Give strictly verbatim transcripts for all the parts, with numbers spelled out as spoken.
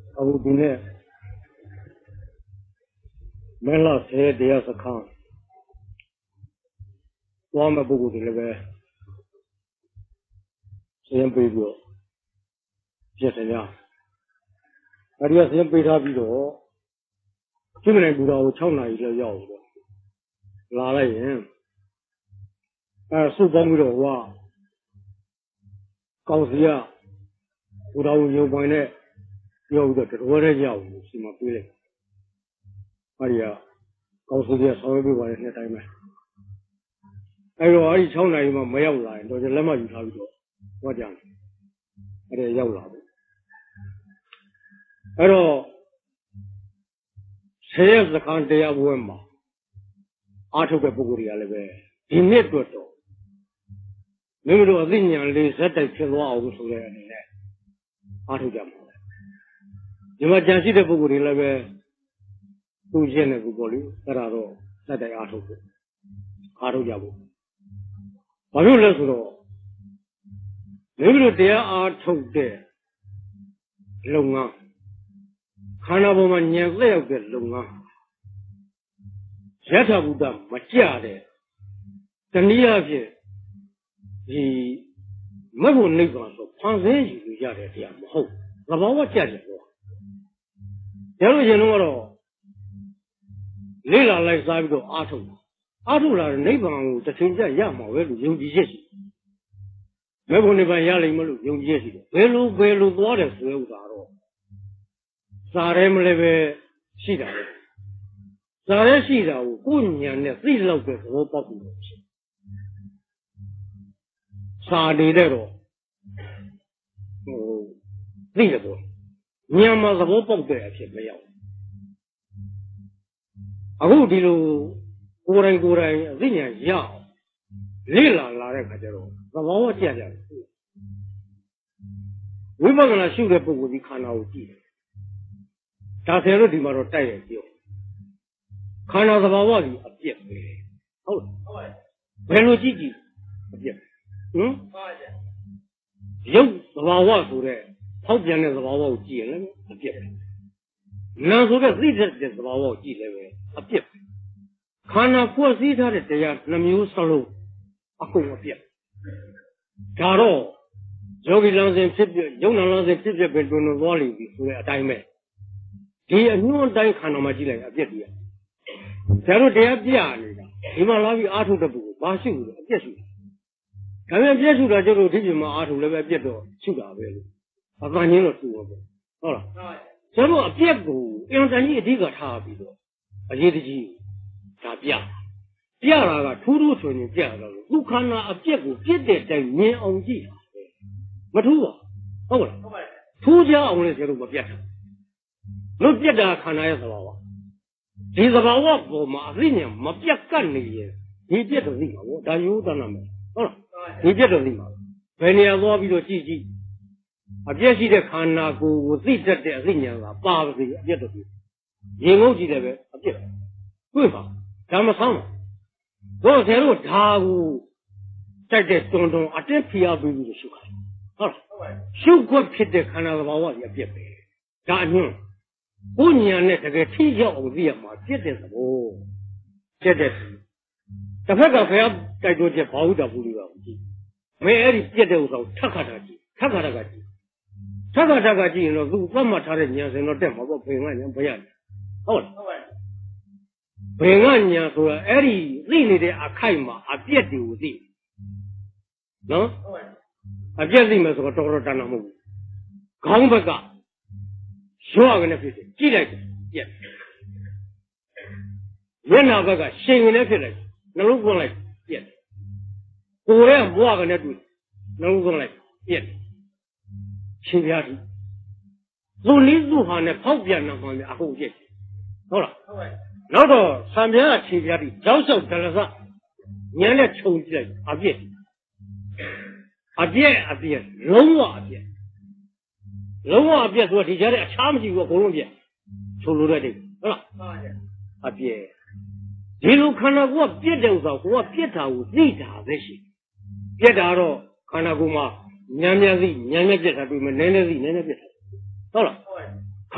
အခုဒီနေ့မင်းလာဆဲတရားစခန်းသွားမဲ့ပုဂ္ဂိုလ်တွေလည်းပဲစရင်ပေးပြီးတော့ပြည့်စင်ရအဲဒီကစရင်ပေးထားပြီးတော့ကျွမ်းနေပူတော်ကို၆နာရီလောက်ရောက်ပြီးတော့လာလိုက်ရင်အဲစုပေါင်းပြီးတော့ဟိုကကောင်းစီကပူတော်ကိုရုံပိုင်နဲ့ပြောပြီးတော့တော်ရဲရောက်ဘူးစီမပေးလိုက်အဲဒီကကောင်းစီကဆောင်းပေးပါတဲ့နှစ်တိုင်းပဲအဲတော့အဲဒီ၆နာရီမှမရောက်လာရင်တော့လက်မယူထားပြီးတော့ဟောကြတယ်အဲဒီရောက်လာဘူးအဲတော့ဆယ်ရက်စခန်းတရားပွဲမှာအားထုတ်တဲ့ပုဂ္ဂိုလ်တွေကလည်းပဲဒီနှစ်အတွက်တော့မိမိတို့အသိဉာဏ်လေးဇက်တိုက်ဖြစ်သွားအောင်ဆိုတဲ့အနေနဲ့အားထုတ်ကြမှာဒီမှာကြံရှိတဲ့ပုဂ္ဂိုလ်တွေလည်းပဲသူ့ရှင်းတဲ့ပုဂ္ဂိုလ်လေးအဲ့ဒါတော့ဇက်တိုက်အားထုတ်ဖို့အားထုတ်ကြဖို့ဘာလို့လဲဆိုတော့မိမိတို့တရားအားထုတ်တဲ့လုပ်ငန်းခန္ဓာပေါ်မှာဉာဏ်သက်ရောက်တဲ့လုပ်ငန်းယထာဘုဒ္ဓမကြတဲ့တနည်းအားဖြင့်ဒီမဘုံနိဗ္ဗာန်ဆိုဖန်ဆင်းယူလို့ရတဲ့တရားမဟုတ်သဘာဝကြတယ်လို့ဒါလို့ရှင်တို့ကတော့လေးလာလိုက်စားပြီးတော့အားထုတ်အားထုတ်လာတဲ့နိဗ္ဗာန်ကိုတစ်ချိန်ကျရမှာပဲလို့ယုံကြည်ချက်ရှိမဘုံနိဗ္ဗာန်ရလိမ့်မလို့ယုံကြည်ချက်ရှိတယ်ဘယ်လိုဘယ်လိုသွားတယ်ဆိုတဲ့ဥစ္စာတော့စားရဲမလဲပဲရှိတာလေစားရဲရှိတာကိုကိုယ်ဉာဏ်နဲ့သိလောက်တဲ့သဘောပေါက်ပြီးလို့ရှိစားနေတဲ့တော့ဟိုသိတယ်ပေါ့ဉာဏ်မှာသဘောပေါက်တဲ့အဖြစ်မရောက်အခုဒီလိုကိုယ်တိုင်ကိုယ်တိုင်အသိဉာဏ်ရအောင်လေ့လာလာတဲ့ခါကျတော့သဘောဝကြကြတယ်ဝိပဿနာရှုတဲ့ပုဂ္ဂိုလ်ဒီခန္ဓာကိုကြည့်တယ်ဒါဆယ်လို့ဒီမှာတော့တိုက်ရပြောခန္ဓာသဘာဝကြီးအပြည့်ပဲဟုတ်ဟုတ်ပါဘယ်လိုကြည့်ကြည့်အပြည့်ဟမ်ဟုတ်ပါရုပ်သဘာဝဆိုတဲ့ဖောက်ပြန်တဲ့သဘာဝကိုကြည့်ရင်လည်းအပြည့်ပဲနာဆိုတဲ့သိတဲ့သဘာဝကိုကြည့်လည်းပဲအပြည့်ပဲခန္ဓာဖွဲ့စည်းထားတဲ့တရားနှမျိုးစလုံးအကုန်အပြည့်ဒါတော့ယောဂီလမ်းစဉ်ဖြစ်ပြယုံနာလမ်းစဉ်ဖြစ်ပြပဲတွင်တွင်သွားလိမ့်ပြီဆိုတဲ့အတိုင်းပဲဒီအညွှန်းတိုင်းခန္ဓာမှာကြည့်လိုက်အပြည့်တည်းဆရာတို့တရားပြနေတာဒီမှာလာပြီးအားထုတ်တဲ့ပုဂ္ဂိုလ်ဘာရှိဘူးလဲအပြည့်ရှိတယ်ဒါပေမဲ့ပြည့်စုတာကျတော့ဒီပြင်မှာအားထုတ်လည်းပဲအပြည့်တော့ရှိတာပဲလို့အပန်းချင်းတော့တူပါပဲဟုတ်လားဆရာတို့အပြည့်ကိုအင်တန်ကြီးအဓိကထားပြီးတော့အရေးတကြီးဒါပြပြတာကထူးထူးဆိုရင်ပြတာလို့သူခန္ဓာအပြည့်ကိုပြည့်တဲ့တိုင်မြင်အောင်ကြည့်တာပဲမထူးပါဟုတ်လားဟုတ်ပါထူးကြအောင်လည်းဆရာတို့မပြတ်တာလို့ပြတ်တာခန္ဓာရဲ့သဘာဝဒီသဘာဝပေါ်မှာအသိဉာဏ်မပြတ်ကတ်နေရင်ဒီပြတ်တော့သိမှာဗောဒါယုသနာမယ်ဟုတ်လားဒီပြတ်တော့သိမှာဘယ်နေရာသွားပြီးတော့ကြည့်ကြည့်အပြတ်ရှိတဲ့ခန္ဓာကိုယ်ကိုသိတတ်တဲ့အသိဉာဏ်ကပါပါစေအပြတ်တော့သိရင်ငုတ်ကြည့်တယ်ပဲအပြတ်တွေ့ပါဒါမဆန်းပါဘောဆရာတို့ဒါကိုတိုက်တဲ့တွန်တွန်အတက်ဖျားပြီးလို့ရှုခါဟုတ်လားရှုခွက်ဖြစ်တဲ့ခန္ဓာသဘာဝကြီးအပြတ်ပဲဒါအညွန့်ကိုဉာဏ်နဲ့တကယ်ထိရောက်အောင်သိရမှာပြည့်တဲ့သဘောပြည့်တဲ့တစ်ဖက်ကဘုရားတိုက်တွန်းချက်ဘာဝတ္တပူလို့ရအောင်ကြည့်မင်းအဲ့ဒီပြည့်တဲ့ဥစ္စာကိုထပ်ခါတာကြည့်ထပ်ခါတာကကြည့်ထပ်ခါတာကကြည့်ရင်တော့သူသတ်မှတ်ထားတဲ့ဉာဏ်စင်တော့တက်မှာပေါ့ဘယ်ကဉာဏ်ဘယ်ရဟုတ်လားဟုတ်ပါဘယ်ကဉာဏ်ဆိုတာအဲ့ဒီသိနေတဲ့အခိုက်မှာအပြည့်တွေကိုသိနော်ဟုတ်ပါအပြည့်သိမယ်ဆိုတော့တော်တော်တန်တာမဟုတ်ဘူးခေါင်းဘက်ကရောကနေဖြစ်တယ်ကြည့်လိုက်တယ်ပြက်မျက်နှာဘက်ကရှင်ကနေဖြစ်လိုက်နှလုံးသွင်းလိုက်ပြက်ကိုယ်ရဲ့ဘွားကနေတွေ့နှလုံးသွင်းလိုက်ပြက်ရှင်ပြားသူသူနည်းသူဟာနဲ့ဖောက်ပြန်တာမှလည်းအကုန်ပြက်ဟုတ်လားဟုတ်ပါဘူးနောက်တော့ဆံပြားကရှင်ပြားသူကြောက်လျှောက်ဒလစညံနဲ့ခြုံကြည့်လိုက်အပြက်အပြက်အပြက်လုံးဝအပြက်လုံးဝအပြက်ဆိုတော့ဒီကြားထဲအခြားမရှိဘူးအကုန်လုံးပြက်ဆိုလိုတဲ့တိဟုတ်လားဟုတ်ပါရဲ့အပြက်ဒီလိုခန္ဓာကိုယ်ကပြက်တဲ့ဥစ္စာကိုကပြက်တာကိုသိတာပဲရှိပြက်တာတော့ခန္ဓာကိုယ်မှာညံ့ညံ့သိညံ့ညံ့ပြက်တာတွေ့မယ်နည်းနည်းသိနည်းနည်းပြက်တာဟုတ်လားခ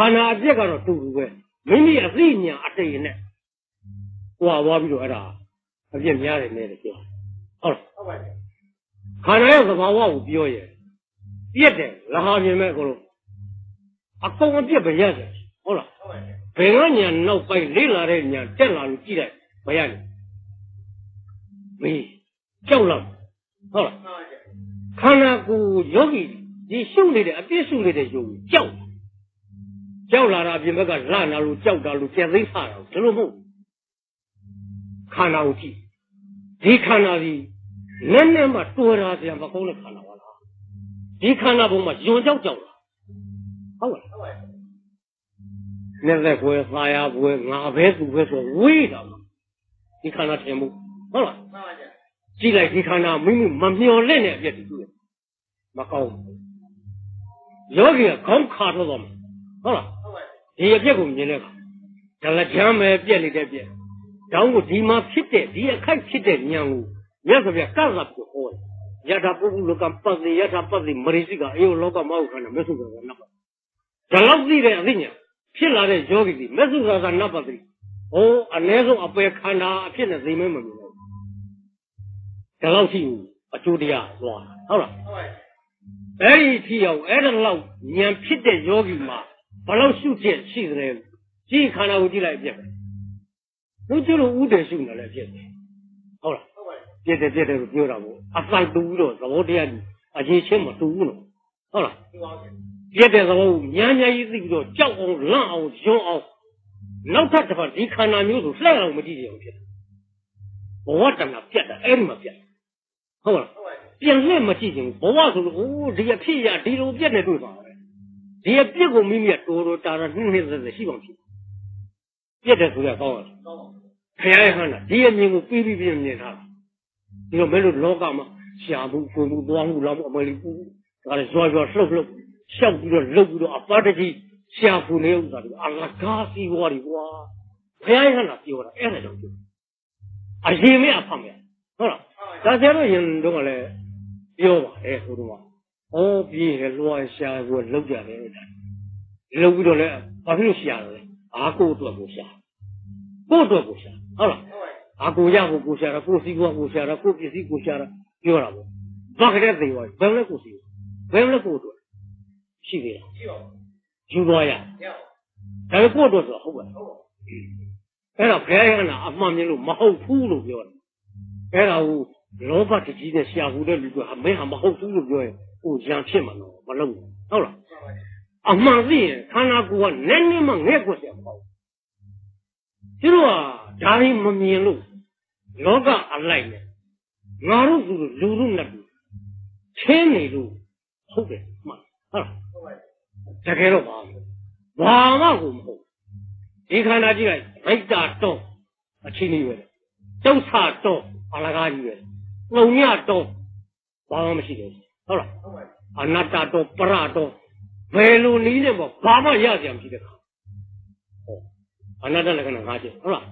ခန္ဓာအပြက်ကတော့တူတူပဲမိမိအသိဉာဏ်အတိတ်နဲ့ဟွာသွားပြီးတော့အဲ့ဒါအပြက်များတယ်နဲ့ပြောဟုတ်လားဟုတ်ပါပြီခန္ဓာရဲ့သဘာဝကိုပြောရင်ပြက်တယ်လဟာပြင်မဲ့ကိုလို့အကုန်အပြက်ပဲရတယ်ဟုတ်လားဟုတ်ပါပြီဘယ်ကညာနောက်ပိုင်းလေးလာတဲ့ညာတက်လာလို့ကြည့်လိုက်မရဘူးမေးကြောက်လားဟုတ်လားခန္ဓာကိုယ်ယောဂီဒီရှုနေတဲ့အပြစ်ရှုနေတဲ့ယုံကြောက်ကြောက်လာတာအပြင်ဘက်ကလာနာလို့ကြောက်တာလို့ကျက်သိမ်းထားတာဒါလို့မဟုတ်ခန္ဓာကိုကြည့်ဒီခန္ဓာဒီနည်းနည်းမှတော်တာပြန်မကောင်းတဲ့ခန္ဓာပါလားဒီခန္ဓာဘုံမှာယွန်ကြောက်ကြောက်လားဟုတ်လားဟုတ်ပါဘူးလက်လက်ပွဲသာယာပွဲငါပဲသူပဲဆိုဝေးတာဒီခန္ဓာထင်မှုဟုတ်လားမှန်ပါဗျာကြည့်လိုက်ဒီခန္ဓာမိမိမမျော်လင့်တဲ့အပြည့်တူတယ်မကောင်းဘူးယောဂီကခေါင်းခါတော့တော့မယ်ဟုတ်လားဟုတ်ပါဘူးဒီအပြည့်ကိုမြင်တဲ့အခါဒါလည်းကြမ်းပဲပြက်နေတဲ့ပြက်တောင်းကိုဒီမှာဖြစ်တဲ့ဒီအခိုက်ဖြစ်တဲ့ဉာဏ်ကိုမြတ်စွာဘုရားကပ်လာပြီးဟောတယ်ယထာပုဂ္ဂလောကပတ္တိယထာပတ္တိမရိစိကအေယောလောကမဟုတ်ခန္ဓာမဆုကကနပ်ပါဒါလောက်သိတဲ့အသိဉာဏ်ဖြစ်လာတဲ့ယောဂီဒီမဆုကကနပ်ပါတိဟိုအ ਨੇ ဆုံးအပယ်ခန္ဓာအဖြစ်နဲ့သိမမမြင်ဘူးဒါလောက်ရှိဘူးအကျိုးတရားသွားဟုတ်လားဟုတ်ပါအဲ့ဒီထီအောင်အဲ့ဒါလောက်ဉာဏ်ဖြစ်တဲ့ယောဂီမှာဘယ်လောက်ရှုချက်ရှိသလဲကြည့်ခန္ဓာကိုကြည့်လိုက်ပြက်ပဲတို့ကျလို့ဥတည်ရှုနေလဲပြက်တယ်ဟုတ်လားဟုတ်ပါပြက်တယ်ပြက်တယ်လို့ပြောတာပေါ့အပိုက်တူပြီးတော့သဘောတရားကြီးအရေးချင်းမတူဘူးနော်ဟုတ်လားပြက်တဲ့သဘောကိုဉာဏ်ဉာဏ်ကြီးသိပြီးတော့ကြောက်အောင်လန့်အောင်ယွန်းအောင်နောက်ထပ်တစ်ခါဒီခန္ဓာမျိုးဆိုလှည့်အောင်မကြည့်ကြအောင်ဖြစ်တယ်ဘဝတဏ္ဍပြက်တာအဲ့ဒီမှာပြက်ဟုတ်လားပြန်လှည့်မကြည့်ခြင်းဘဝဆိုလို့အိုးဒီအဖြစ်ရဒီလိုပြက်နေတွေ့ပါပဲဒီအပြစ်ကိုမိမိကတော်တော်တာတာနှင်းနှင်းသက်သက်ရှိပါဖြစ်ပြက်တယ်ဆိုရကောင်းတယ်ခရရဲ့ဟန်တာဒီအမြင်ကိုပြီးပြီးပြင်းမြင်ထားတာဒီလိုမဲလို့လောကမှာရှားမှုဖွံ့မှုသွားမှုလောက်မှုအမလီပူဒါလည်းဇော်ဇော်လှုပ်လှုပ်ရှောက်ပြီးတော့လှုပ်ပြီးတော့အပါတကြီးရှားဖူနေဥစ္စာတွေအလကားစီဝါတွေကွာခရရဲ့ဟန်တာပြောတာအဲ့ဒါကြောင့်ပြောအရင်မအဖမ်းရဟုတ်လားဒါကျတော့ရင်တော့လည်းပြောပါတယ်ဟိုတော့ဩပြေးတယ်လွှာရှာကိုလောက်ကြတယ်လောက်ပြီးတော့လည်းဘာဖြစ်လို့ရှာတယ်လဲအာကိုအတွက်ကိုရှာကိုအတွက်ကိုရှာဟုတ်လားအာကိုရဖို့ကိုရှာတာကိုစီးပွားကိုရှာတာကိုပစ္စည်းကိုရှာတာပြောတာပေါ့ဘာကြတဲ့သေးပါဘယ်လဲကိုစီဘယ်လဲကိုအတွက်ရှိသေးလားရှိပါဘူးယူသွားရဒါပေမဲ့ကိုအတွက်ဆိုဟုတ်ပါဟုတ်အဲ့တော့ဘယ်ရနာအမှန်မြင်လို့မဟုတ်ဘူးလို့ပြောတယ်အဲ့ဒါကိုလောဘတကြီးနဲ့ရှာဘူးတဲ့လူကမင်းဟာမဟုတ်ဘူးလို့ပြောရင်ဟိုရံဖြစ်မှာတော့မလုပ်ဘူးဟုတ်လားအမှန်သိရင်ခန္ဓာကိုယ်ကနည်းနည်းမှငဲ့ကွက်တယ်မဟုတ်ဘူးသူတို့ကဒါရင်မမြင်လို့လောကအလိုက်နဲ့ငါတို့လူလူလူနဲ့ချင်းနေလို့ဟုတ်တယ်မှန်ဟုတ်လားတကယ်တော့ဘာဘာမှကိုမဟုတ်ဒီခန္ဓာကြည့်လိုက်ဗိတ္တာတော့အချင်းကြီးပဲဒုက္ခတော့အလကားကြီးပဲလုံညတော့ဘာမှမရှိတယ်ဟုတ်လားအနတ္တတော့ပရတော့ဘယ်လိုနည်းနဲ့ပေါ့ဘာမှရကြမရှိတဲ့ခါဟောအနတ္တလက္ခဏာ၅ချက်ဟုတ်လား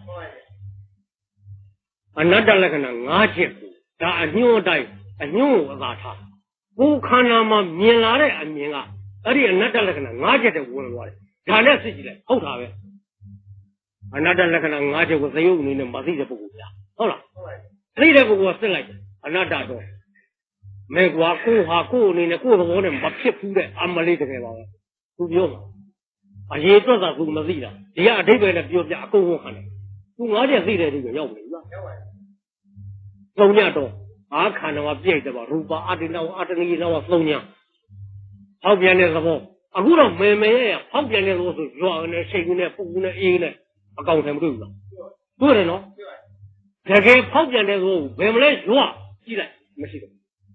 အနတ္တလက္ခဏာ၅ချက်ကိုဒါအညွှန်းတိုင်းအညွှန်းကိုအသာထားကိုယ်ခန္ဓာမှာမြင်လာတဲ့အမြင်ကအဲ့ဒီအနတ္တလက္ခဏာ၅ချက်တည်းဝင်သွားတယ်ဒါနဲ့စစ်ကြည့်လိုက်ဟုတ်တာပဲအနတ္တလက္ခဏာ၅ချက်ကိုသရုပ်အနေနဲ့မသိတဲ့ပုဂ္ဂိုလ်များဟုတ်လားသိတဲ့ပုဂ္ဂိုလ်ကစစ်လိုက်တယ်အနတ္တတော့မေကွာကိုဟာကိုအနေနဲ့ကိုသဘောနဲ့မဖြစ်ဘူးတဲ့အမလေးတကယ်ပါပဲသူပြောမှာအရေးအတွက်သာသူမသိတာဒီကအဓိပ္ပာယ်နဲ့ပြောပြအကုန်လုံးခံတယ်သူငါးချက်သိတဲ့ဒီကရောက်ပြီလားရောက်ပါပြီသုံးညတော့အာခန္ဓာမှာပြည့်တယ်ပါရူပအတ္တနောအတ္တနိနောသုံးညဟောက်ပြန်တဲ့သဘောအခုတော့မေမေရဲ့ဟောက်ပြန်တဲ့သဘောဆိုရွာနဲ့စိတ်ကူးနဲ့ပူကူးနဲ့အေးနဲ့အကောင်တယ်မတွေ့ဘူးလားတွေ့တယ်နော်တကယ်ဖောက်ပြန်တဲ့သဘောဘယ်မလဲရွာကြည့်လိုက်မရှိဘူး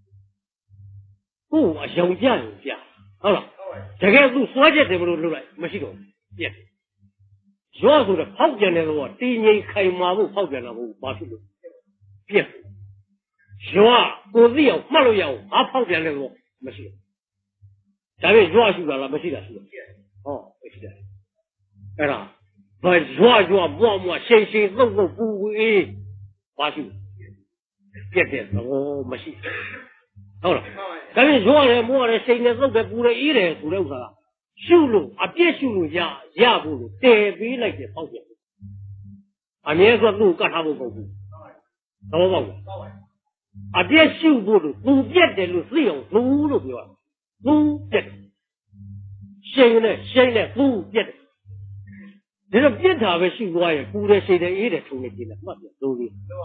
ကိုအယုံကြရင်ပြဟုတ်လားတကယ်သူစွဲချက်တယ်မလို့လုပ်လိုက်မရှိတော့ပြက်ရွာဆိုတော့ဖောက်ပြန်တဲ့သဘောတင်းငိမ့်ခိုင်မာဖို့ဖောက်ပြန်တာမဟုတ်ဘာဖြစ်လို့ပြက်ရွာကိုသိအောင်မှတ်လို့ရအောင်ဘာဖောက်ပြန်တဲ့သဘောမရှိဘူးဒါပေမဲ့ရွာရှိတာလားမရှိတာရှိတယ်ဟောမရှိတယ်အဲ့ဒါဘာရွာရွာဘွားဘွားရှိန်ရှိန်သုတ်သုတ်ပူပူအေးဘာရှိပြက်တဲ့သဘောမရှိဟုတ်လားဒါပေမဲ့ရွာတယ်မိုးရတယ်ရှိန်နဲ့သုတ်တယ်ပူတယ်အေးတယ်ဆိုတဲ့ဥစ္စာ修路啊，别修路呀，也不如得别来的方便。啊，你说路干啥不保护？怎么保护？啊，别修不路，路别的路只有路路对吧？路别的，现在现在路别的，你说别他们修过呀，不得现在也得从那进来，没别路的，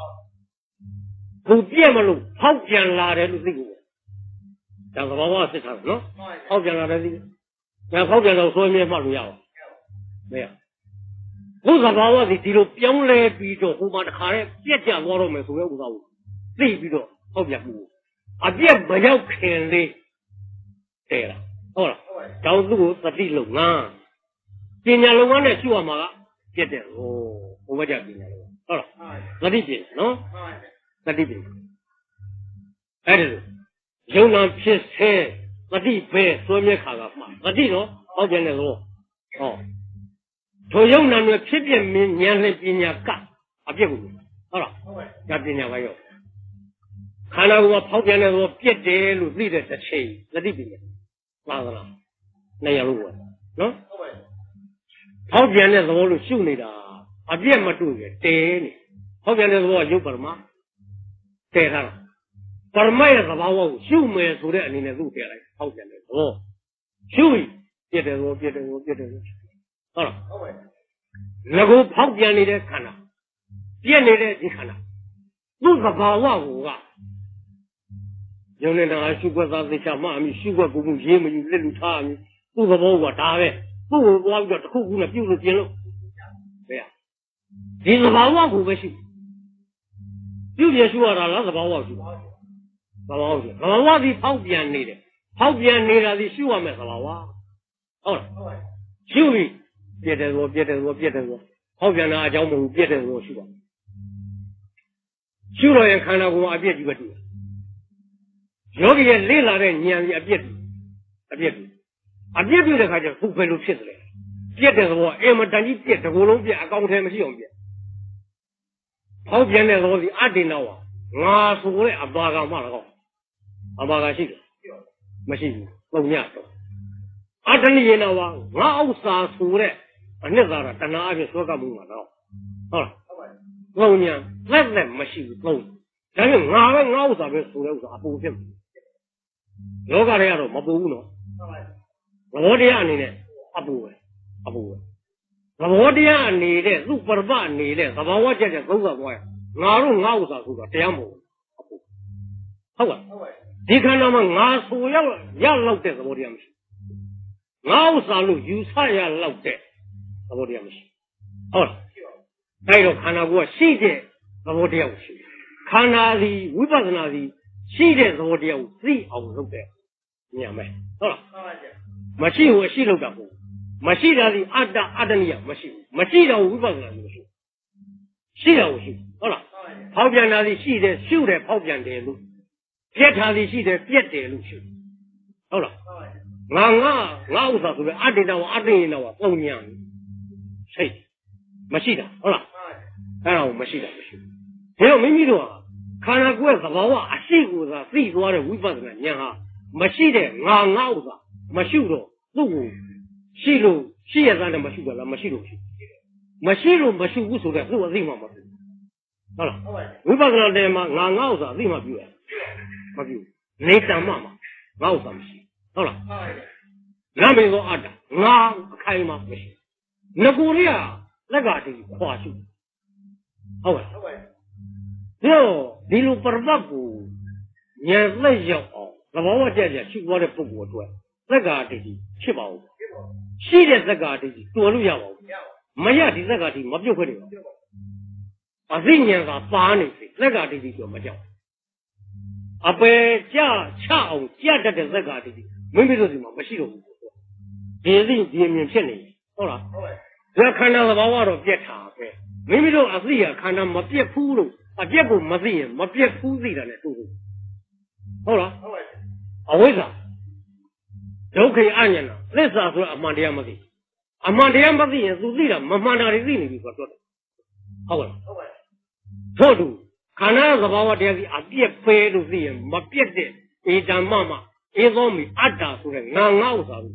路别嘛路，好偏拉的路这个，这个娃娃是啥喏？好偏拉的这个，那好偏拉说明嘛路呀？没有。我说娃娃的地路表来比着，后妈的看来别家我都没所谓无所谓，这比着好偏不，啊别不要看的，对了，好了，找路是地路啊，今年路完了修嘛个，别的哦，我家今年路，好了，是地边喏，是地边，哎对，有那皮车，是地边说明看个嘛，是地路好偏的路，哦。所有那个批评明年来比年干啊，别过去，好了，要比年还有。看到我跑边的时候，别的路里的这车，那里边，哪个了？那样路啊，喏。跑边的时候路修你的，啊，别么注意，对呢。跑边的时候有不嘛？对他了，不是买的是把我修没出来，你那路边来跑边的时候，修一，别的路，别的路，别的路。好了，那个跑边里的看了，边里的你看了，不是把我我啊，有的那修过啥子像妈咪修过公共节目有那种差咪，不是把我打呗，不是我个口供了，就是边路，对呀，你是把我我不修，有边修啊，那是把我修，把我修，把我的跑边里的，跑边里的的修啊没是把我，好了，修的。别的说，别的说，别的说，好边的阿叫梦，别的说修啊，修了也看到过，啊别几个地，有的也累了的，年也别地，啊别地，啊别地的看见不快路撇子来，别的说，哎么咱你别这个路别，刚才没用别，好边的说的阿真了啊，俺说的阿八个嘛了个，阿八个是的，没是老年说，阿真的呢哇，俺啥说的。啊，那咋了？但那阿边说个梦嘛了，好了，老娘来来没事，老，但是俺们俺啥边说的我说阿不骗，有个人都没不呢，我的呀你呢，阿不会，阿不会，我的呀你的，如果是把你的，他把我姐姐走个过呀，俺们俺啥说的这样不，阿不，好吧，你看他们俺说要要老的是我的样子，俺啥路有啥呀老的。我这样子，好了，再有看到我细节，我这样子，看那里尾巴是那里，细节是我这样最好弄的，明白？好了，没细我细了个不，没细的里按照按照你样没细，没细的尾巴是那里细，细了我细，好了，跑边那里细的修的跑边的路，别场里细的别的路修，好了，俺俺俺有啥说的？按照那我按照那我老娘。谁？没戏的，好了，当然我没戏的，不行。只要没米多，看那过是娃娃，谁过是谁多的尾巴子呢？你看哈，没戏的，俺俺子没修着，路西路西也咱的没修着了，没修着去，没修着没修无所的，是我人嘛没修。好了，尾巴子那的嘛，俺俺子人嘛比没比，你当妈妈，俺子没戏。好了，俺没说俺的，俺开嘛不行。那过来啊，那个是花绣，好吧？哟，你如不是把布，你来要，那娃娃姐姐去我的不给我做，那个是七包，现在这个是多路要包，没有的这个是没必要的，啊，人年个八年岁，那个是就没叫，啊，不加恰红加着的这个是，没没说什么，没系统，别人别人骗你。好了，要看到是娃娃都别查呗，明明说啊是呀，看到没别哭了，啊别哭没事，没别哭自己的来做做。好了，啊为啥？都可以按见了，那啥说阿妈这样没事，阿妈这样没事，做自己的，没妈那里人你就说的。好了，错住，看到是娃娃这样子啊别背着自己，没别的，一张妈妈一张米阿达说的，俺俺啥子？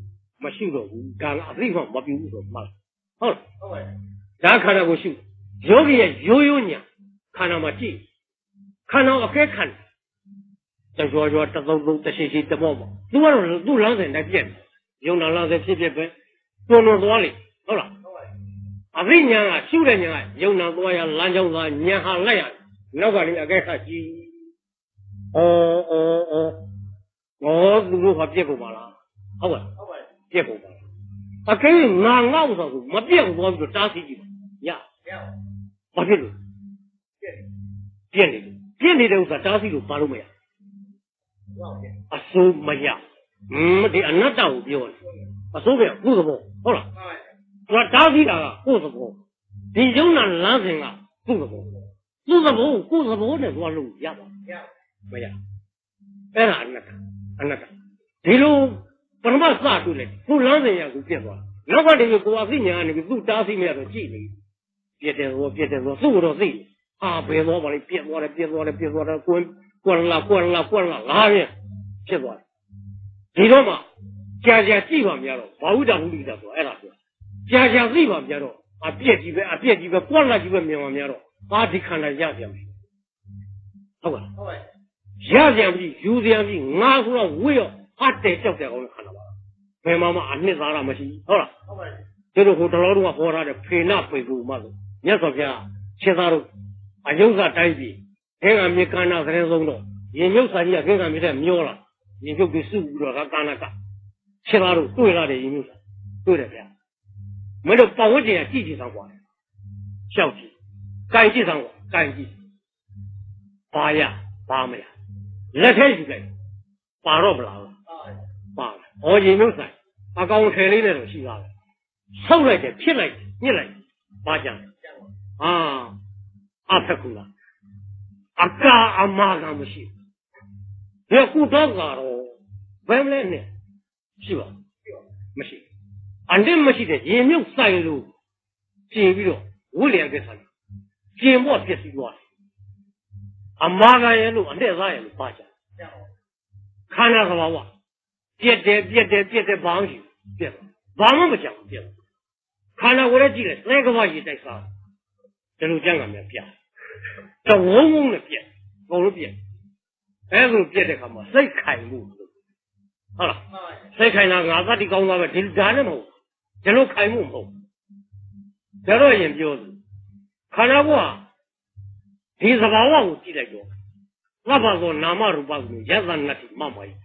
မရှိတော့ဘူးဒါကအသိမှမပြဘူးဆိုမှတ်ဟုတ်ဟုတ်ပါဒါခန္ဓာကိုရှုယောဂီရဲ့ရိုးရိုးညာခန္ဓာမှာကြည့်ခန္ဓာအကဲခန္ဓာတကြွကြွတသုံးသုံးတရှိရှိတမောပေါ့သူကတော့သူ့လမ်းစဉ်တိုင်းပြည့်ယုံနာလမ်းစဉ်ဖြစ်ဖြစ်ပဲတွန်းတွန်းသွားလေဟုတ်လားဟုတ်ပါအသိညာကရှုတဲ့ညာကယုံနာသွားရလမ်းကြောင်းသွားညာဟာလိုက်ရနောက်ကနေအကဲခတ်ကြည့်အော်အော်အော်ဩသူတို့ကပြည့်ကုန်ပါလားဟုတ်ပါဟုတ်ပါပြည့်ကုန်ပါအကဲငါငေါ့ဆိုမပြည့်သွားပြီးတော့တားဆီးကြည့်ရရဘာဖြစ်လို့ပြည့်နေပြည့်နေတဲ့ဥစ္စာတားဆီးလို့ပါလို့မရအစိုးမရဟင်းဒီအနတ္တကိုပြောတယ်အစိုးကကိုယ်သဘောဟုတ်လားသူကတားဆီးတာကကိုယ်သဘောဒီယုံနာလမ်းစဉ်ကကိုယ်သဘောသူ့သဘောကိုယ်သဘောနဲ့သွားလို့ရပါမရအဲ့ဒါအနတ္တအနတ္တဒီလိုပရမစတွေ့လေသူ့လမ်းစဉ်ရကိုပြတ်သွားနောက်ကတည်းကကိုယ်အသိဉာဏ်ကနေသူ့တားဆီးမရတော့ကြည့်နေပြတ်တယ်ဟောပြတ်တယ်ဟောသူ့တော့သိအာဘယ်တော့မှလည်းပြတ်သွားတယ်ပြတ်သွားတယ်ပြတ်သွားတယ်ကိုယ်ကွန်လာကွန်လာကွန်လာလာပြန်ဖြစ်သွားတယ်ဒီတော့မှကြာကြာကြည့်ပါများတော့ဘာဝိတ္တဟုလိတာဆိုအဲ့ဒါပြောကြာကြာသိပါများတော့အပြည့်ကြီးပဲအပြည့်ကြီးပဲကွန်လာကြီးပဲမြင်ပါများတော့ဘာဒီခန္ဓာရပြန်ပြီဟုတ်ကဲ့ဟုတ်ကဲ့ရပြန်ပြီယူပြန်ပြီငါဆိုတော့ဝေ့ရောဟတ်တယ်ကြောက်တယ်ကောင်းခန္ဓာပါဘယ်မှာမှအနှစ်သားတာမရှိဟုတ်လားဟုတ်ပါဘူးတို့ဟိုတလောတော့ဟောထားတယ်ဖေနပေကူမှဆိုမြတ်စွာဘုရားခြေသားတို့အယုဇ္ဇတိုင်းပြီခင်းကမြေကန္နာသတင်းဆုံးတော့ရင်မြုပ်စာကြီးကခင်းကမြေတဲ့မျောလာရင်မြုပ်ပြီးစုပြီးတော့ကာနာကခြေသားတို့တွေ့လာတယ်ရင်မြုပ်စာတွေ့တယ်ဗျာမင်းတို့ပတ်ဝန်းကျင်ကကြည့်ကြည့်ဆောင်ကွာရှောက်ကြည့်ကြိုင်ကြည့်ဆောင်ကွာကြိုင်ကြည့်ဘာရဘာမရလက်ထဲယူလိုက်ပါတော့မလားပါဟောရင်မြုပ်စာအကောင်ထည်လေးနဲ့တော့ရှိသားပဲဆောက်လိုက်တယ်ဖြစ်လိုက်တယ်ညှစ်လိုက်ဘာကြံဟာအဖက်ကူလားအကာအမာကမရှိဘူးဒီကုတော့ကတော့ဘယ်မလဲနဲ့ရှိပါမရှိအန်တယ်မရှိတဲ့ရေမြုပ်ဆိုင်လို့ကျင်ပြီးတော့ဝိလျံကိစ္စလေးကျင်ဖို့ပြည့်စည်သွားတယ်အမာကရဲ့လို့အတဲ့သားရဲ့လို့ပါကြခန္ဓာသဘာဝပြက်တယ်ပြက်တယ်ပြက်တယ်ဘာမှမရှိဘူးပြက်ဘာမှမကြောက်ဘူးပြက်ခန္ဓာကိုယ်လည်းကြည့်လိုက်သဲကဘာရေတိုက်စားဒီလိုကြမ်းကများပြတဝုံဝုံနဲ့ပြက်ဘုံလို့ပြက်အဲလိုပြက်တဲ့ခါမှာစိတ်ခိုင်မှုဟုတ်လားစိတ်ခိုင်တာငါသတိကောင်းသွားပဲဒီဒါနဲ့မဟုတ်ဒီလိုခိုင်မှုမဟုတ်ဒါတော့ရင်ပြောသူခန္ဓာကဒီသဘာဝကိုကြည့်လိုက်တော့သဗ္ဗသောနာမရူပကိုယသနတ္တိမမယိ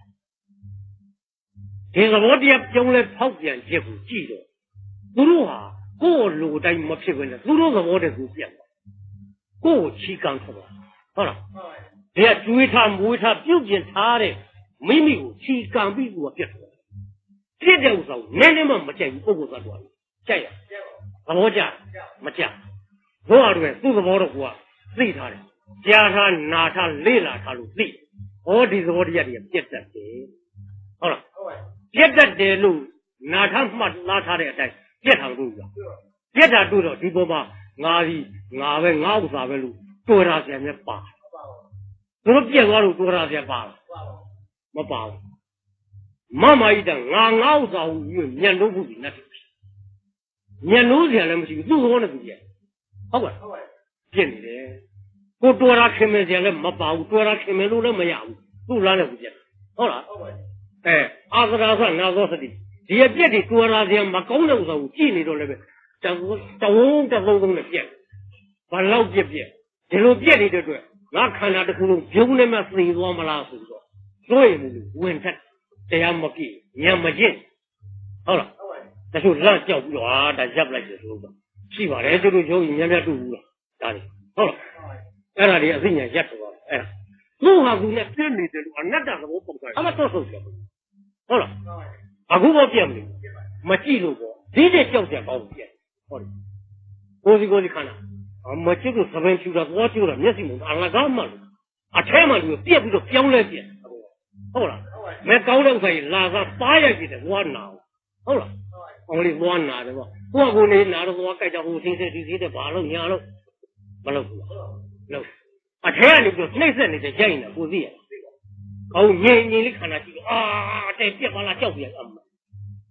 ဒီသဘောတရားပြုံးလဲဖောက်ပြန်ချက်ကိုကြည့်တော့သူတို့ဟာကိုယ်လိုတိုင်းမဖြစ်ဘဲနဲ့သူတို့သဘောတည်းကိုပြတ်သွားကိုယ်ကိုချီကံထွက်သွားဟုတ်လားဒီကကျွေးထားမွေးထားပြုတ်ကျင်ထားတဲ့မိမိကိုချီကံပြီးကိုပြတ်သွားပြည့်တဲ့ဥစ္စာကိုနည်းနည်းမှမကြိုက်ဘူးပုဂ္ဂိုလ်သတ္တဝါကြိုက်ရသဘောကျမကျဘုရားတို့ကသူ့သဘောတော့ကိုကသိထားတယ်ကြားထားနာထားလေးလာထားလို့သိဟောဒီသဘောတရားတွေကပြတ်တတ်တယ်ဟုတ်လားပြတ်တတ်တယ်လို့နာထားမှတ်လာထားတဲ့အတိုင်းပြတ်ထားလို့ပြောပြတ်တာတွေ့တော့ဒီပေါ်မှာငါကြီးငါပဲငါဥစ္စာပဲလို့တွေ့တာပြန်မြပါသူတို့ပြတ်သွားလို့တွေ့တာပြန်ပါမပါဘူးမမကြီးတငါငါဥစ္စာကိုညံလို့ဘူးဒီနဲ့ညံလို့စရာလည်းမရှိဘူးသူ့ဘောနဲ့သူပြတ်ဟုတ်ကဲ့ပြတ်နေတယ်ကိုတွေ့တာခင်မစရာလည်းမပါဘူးတွေ့တာခင်မလို့လည်းမရဘူးသူ့လားနဲ့သူပြတ်ဟုတ်လားအဲအာသရာသနာသောစတိဒီအပြက်တွေတွေ့တာစရာမကောင်းတဲ့ဥစ္စာကိုကြည့်နေတော့လည်းပဲတဝုံတဝုံတသုံးသုံးနဲ့ပြက်ဘာလောက်ပြက်ပြက်ဒီလိုပြက်နေတဲ့အတွက်ငါခန္ဓာတစ်ခုလုံးပြုံးနေမှသိသွားမလားဆိုတော့စိုးရင်လို့ဝင်ထက်တရားမပြည့်ညံမကျင့်ဟုတ်လားတချို့လန့်ကြောက်ပြီးတော့ဟာဒါရပ်လိုက်တယ်ဆိုတော့ရှိပါတယ်သူတို့ရုံးညံ့ညံ့တူဘူးလားဒါလေဟုတ်လားအဲ့ဒါတွေအသိဉာဏ်ရပ်သွားတယ်အဲ့ဒါသူ့ဟာသူနဲ့ပြည့်နေတယ်လို့အနတ္တသဘောပေါက်သွားတယ်အမတော့ဆုံးတယ်ဟုတ်လားအခုတော့ပြတ်မလို့မကြည့်လို့ပေါ့ဒီတဲ့ကြောက်ကြကောင်းပြတ်ဟုတ်တယ်ကိုစီကိုစီခန္ဓာမကြည့်လို့သဘင်ဖြူတာသွားကြည့်တာမျက်စိမအလကားမှလို့အထဲမှာလူပြက်ပြီးတော့ပြောင်းလဲပြက်ဟုတ်လားမဲကောင်းတဲ့ဥစ္စာကြီးလာစားပါးရိုက်ပြတယ်သွားနာဟုတ်လားအောင်လေးသွားနာတယ်ပေါ့ကိုကကိုနေနာတော့သွားကြိုက်တော့ဟိုသိသိသိသိတဲ့ဘာလို့ညာလို့မလုပ်ဘူးလို့အထဲကနေပြီးနှိမ့်ဆက်နေတဲ့ရိုက်နေတာကိုသိရကောင်းငြိမ်ငြိမ်လေးခန္ဓာကြည့်လို့အာတဲ့ပြက်ပါလားကြောက်ပြန်အမဘ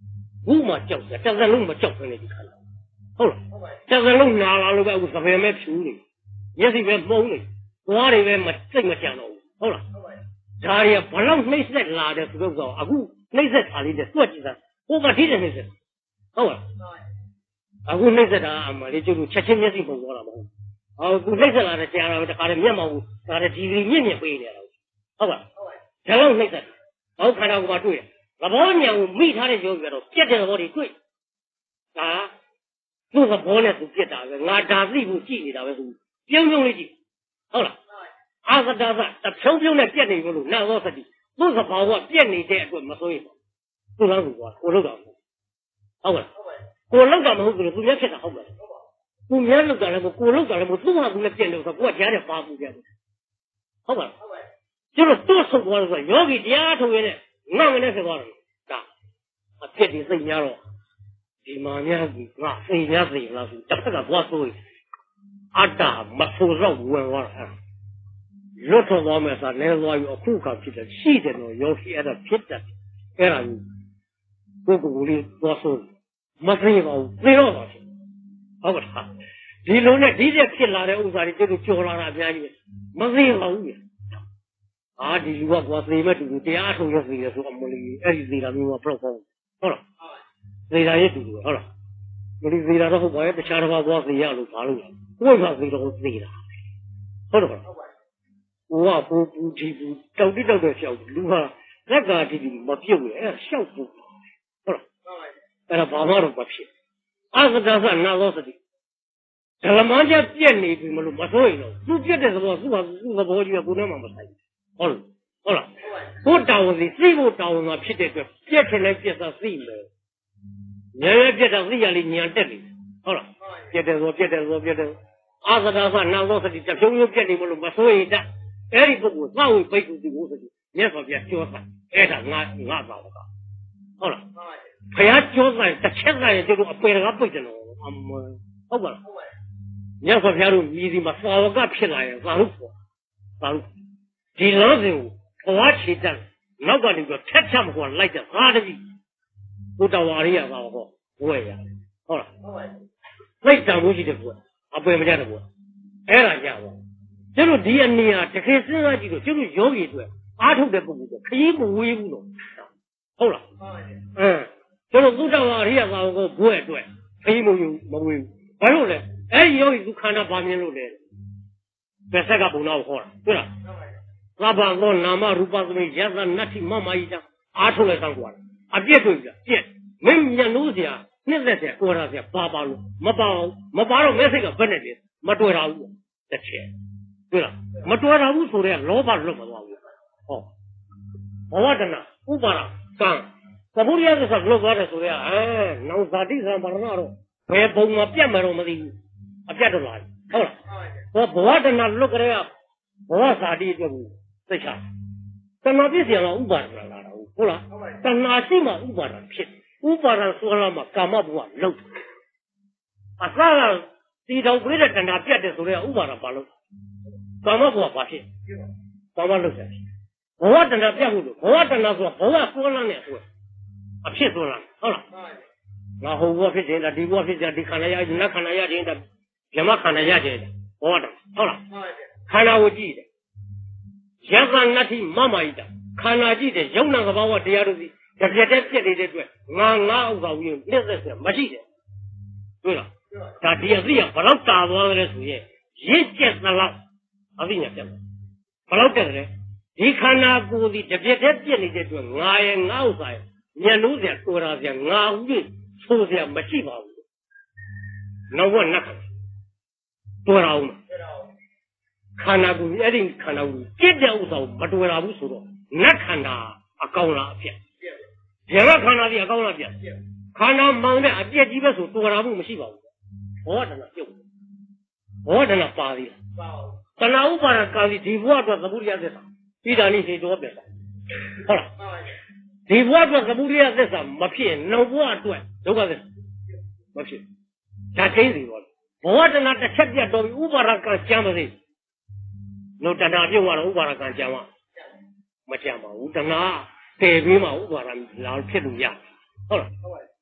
ဘူးမှကြောက်တယ်တစ်သက်လုံးမကြောက်ဘဲနဲ့ဒီခန္ဓာဟုတ်လားတစ်သက်လုံးနာလာလို့ပဲအခုသပင်ပဲဖြူနေမျက်စိပဲမှုံးနေသွားတွေပဲမစိတ်မကြံတော့ဘူးဟုတ်လားဒါရီကဘလောက်နှိမ့်ဆက်လာတယ်ဆိုတော့အခုနှိမ့်ဆက်တာလေးနဲ့တွက်ကြည့်တာဟိုကထိတယ်နှိမ့်ဆက်ဟုတ်လားအခုနှိမ့်ဆက်တာအမှလေးကျုပ်တို့ချက်ချင်းမျက်စိပုံသွားတာမဟုတ်ဘူးအခုနှိမ့်ဆက်လာတဲ့ကြာတာတခါတည်းမျက်မှောက်ဘူးဒါတည်းဒီဂရီမြင့်မြင့်ပေးနေတာဟုတ်ပါဒါလောက်နှိမ့်ဆက်ဟောခန္ဓာကိုယ်မှာတွေ့တယ်သဘောဉာဏ်ကိုမိထားတဲ့ယောဂီကတော့ပြက်တဲ့သဘောတွေတွေ့ဒါသူ့သဘောနဲ့သူပြက်တာပဲငါဒါသိဖို့ကြည့်နေတာပဲသူပြုံးပြုံးလေးကြည့်ဟုတ်လားအာသတာသတဖြုံးဖြုံးနဲ့ပြက်နေလို့နာသောသတိသူ့သဘောကပြက်နေတဲ့အတွက်မစိုးရိမ်ဘူးသူ့လားသူကကိုလောက်တာဟုတ်ကဲ့ကိုလောက်တာမဟုတ်ဘူးသူမျက်ဖြစ်တာဟုတ်ကဲ့သူမျက်လောက်တာလည်းမကိုလောက်တာလည်းမသူ့ဟာသူလည်းပြက်လို့ဆိုကိုကကြားတယ်ပါပူကြတယ်ဟုတ်ကဲ့ကျတော့သူ့ဆုတ်သွားလို့ဆိုယောဂီတရားထုတ်ရတဲ့ငါမနဲ့ဖြစ်သွားတယ်ဒါအပြစ်တွေသိများတော့ဒီမှာများကြီးငါသိများသိလားဆိုတစ်ဖက်ကသွားဆိုးအတ္တမဆိုးတော့ဝင်သွားတာလွတ်ထွက်သွားမယ်ဆိုလဲသွားပြီးအခုကဖြစ်တယ်ရှိတယ်တော့ယောဂီအဲ့ဒါဖြစ်တယ်အဲ့ဒါကြီးကိုယ်ကိုယ်လေးသွားဆိုးမသိပါဘူးသိတော့ပါဟုတ်ကဲ့ဒီလိုနဲ့ဒီတဲ့ဖြစ်လာတဲ့ဥစ္စာတွေကျတို့ကြော်လာတာအများကြီးမသိပါဘူးအာဒီလူကကွာသေမဲ့တူတရားထုတ်ရသေရဆိုအမလီအဲ့ဒီသေတာမျိုးကပလောက်ပေါ့ဟုတ်လားသေတာရဲ့တူတူဟုတ်လားမလီသေတာတော့ဟုတ်ပါရဲ့တခြားတစ်ပါးသွားသေရလို့ဘာလို့လဲကိုယ်ကသေတော့သေတာဟုတ်တယ်ဟုတ်ပါဘူးဟိုကပူပူဒီပူတောက်တိတောက်တဲ့ရှောက်လူဟာလက်ကဒီဒီမပြုတ်ဘူးအဲ့ရှောက်ပူဟုတ်လားအဲ့ဒါဘာမှတော့မဖြစ်အာသဒသနာသောသတိဓမ္မကျပြက်နေပြီမလို့မဆိုးရင်တော့သူပြက်တဲ့သဘောသူ့ဟာသူ့သဘောကြီးကကိုယ်နဲ့မှမဆိုင်ဟုတ်ဟုတ်လားကိုတောင်းစီသိဖို့တောင်းမှာဖြစ်တဲ့အတွက်ပြက်ထင်လဲပြက်သာသိမယ်ညံရပြက်တာသိရလိညံတက်နေဟုတ်လားပြက်တယ်ဆိုပြက်တယ်ဆိုပြက်တယ်အာသဒသနာသောသတိတဖြုံးဖြုံးပြက်နေမလို့မဆိုးရင်တအဲ့ဒီပုဂ္ဂိုလ်သောဝိပိတ်ကူဒီကိုသတိမြတ်စွာဘုရားကြောတာအဲ့ဒါငါငါပါတော့ဟုတ်လားဘုရားကြောဆိုင်တစ်ချက်ဆိုင်ကျတို့အပေတကားပိတ်တယ်လို့အမဟုတ်ပါလားမြတ်စွာဘုရားတို့မြည်ဒီမှာသာဝကဖြစ်လာရင်သာလို့ပေါ့သာလို့ဒီလမ်းစဉ်ကိုဘဝချေတတ်နောက်ကနေပြီးထက်ချမကွာလိုက်တဲ့သာတတိဘုဒ္ဓဝါရိယသာဟောဘွယ်ရဟုတ်လားဟုတ်ပါဘူးသိတံမှုရှိတဲ့ဘွယ်အပေမကြတဲ့ဘွယ်အဲ့ဒါကြပါကျတို့ဒီအနေဟာတကယ်စဉ်းစားကြည့်လို့ကျတို့ယောဂီတွေအားထုတ်တဲ့ပုဂ္ဂိုလ်ကခရီးမဝေးဘူးလို့ဟုတ်လားဟုတ်ပါဘူးအင်းကျတို့ဘုဒ္ဓဝါရိယသာဟောဘွယ်အတွက်ခရီးမဝေးမဝေးဘူးဘာလို့လဲအဲ့ဒီယောဂီသူခန္ဓာပါမြင်လို့လေဘယ်ဆက်ကဘုံတော်ခေါ်တာတွေ့လားသဗ္ဗသောနာမရူပသမိယသနတ္ထိမမယိတအားထုတ်လိုက်တော့ကွာအပြည့်တွေ့ကြပြည့်မင်းညနိုးစရာနှစ်သက်စရာကိုရစရာပါပါလို့မပါအောင်မပါတော့မဲစိတ်ကဘယ်နဲ့လဲမတွေ့တာဘူးတစ်ချက်တွေ့လားမတွေ့တာဘူးဆိုတော့လောဘလွတ်မသွားဘူးဟောဘဝတနာဥပါဒကံသဗ္ဗရိယသစ္စာလွတ်သွားတယ်ဆိုတော့အဲနောင်ဇာတိသံပါရဏတော့ဘယ်ပုံမှာပြတ်မှာတော့မသိဘူးအပြတ်တော့လာဟုတ်လားဟောဘဝတနာလွတ်ကြရဘဝဇာတိအတွက်ဘူးသိချာတဏှာပြည့်စရာတော့ဥပါဒနာလာတာဟုတ်လားတဏှာရှိမှဥပါဒနာဖြစ်ဥပါဒနာဆိုလာမှကာမဘဝလုံးအစကတီတော်ပြည့်တဲ့တဏှာပြတ်တယ်ဆိုတော့ဥပါဒနာဘာလို့ကာမဘဝဘာဖြစ်ကာမလုံးဆက်ဘဝတဏှာပြတ်ဖို့လို့ဘဝတဏှာဆိုတာဘဝဆိုလာနဲ့ဆိုအဖြစ်ဆိုလာဟုတ်လားငါဟိုဘဝဖြစ်ခြင်းလားဒီဘဝဖြစ်ခြင်းဒီခန္ဓာရခြင်းနတ်ခန္ဓာရခြင်းတဗြဟ္မခန္ဓာရခြင်းဘဝတဏှာဟုတ်လားခန္ဓာကိုကြည့်တယ်ယသနတ္ထိမမယိတခန္ဓာကြည့်တယ်ယုံနာကဘာဝတရားတို့စီတပြက်တည်းပြည့်နေတဲ့အတွက်ငါငါဥစ္စာဝင်လက်သက်ဆက်မရှိတယ်တွေ့လားဒါဒီအသိကဘလောက်တာသွားတယ်ဆိုရင်ရင့်ကျက်သလောက်အသိညာပြတ်တယ်ဘလောက်တက်တယ်ဒီခန္ဓာကိုယ်စီတပြက်တည်းပြည့်နေတဲ့အတွက်ငါရဲ့ငါဥစ္စာရဲ့ညနိုးစရာကိုယ်ရာစရာငါဥစ္စာဆိုစရာမရှိပါဘူးနောက်ဘဝနတ်ခန္ဓာတွေ့ရအောင်ခန္ဓာကိုယ်အဲ့ဒီခန္ဓာကိုယ်ကြည့်တဲ့ဥစ္စာကိုမတွေ့ရဘူးဆိုတော့နတ်ခန္ဓာအကောင်လားအပြက်ဇေဝခန္ဓာကြီးအကောင်လားအပြက်ခန္ဓာမောင်တဲ့အပြက်ကြီးပဲဆိုတွေ့ရမှုမရှိပါဘူးဘောဓနာပြုတ်ဘောဓနာပါသေးလားတဏှာဥပါဒကာလီဒီဘဝအတွက်သဗ္ဗုရိယသစ္စာဣဒာနိဟေတောပြတ်တာဟုတ်လားဒီဘဝအတွက်သဗ္ဗုရိယသစ္စာမဖြစ်နောက်ဘဝအတွက်ဒုက္ခသစ္စာမဖြစ်ဒါချင်းစီတော့ဘောဓနာတစ်ချက်ပြတ်တော့ဥပါဒကံကျမ်းပါစေလို့တဏှာပြုတ်သွားတော့ဥပါဒကံကျမ်းပါမကျမ်းပါဘူးတဏှာတည်ပြီးမှဥပါဒလာဖြစ်လို့ရဟုတ်လား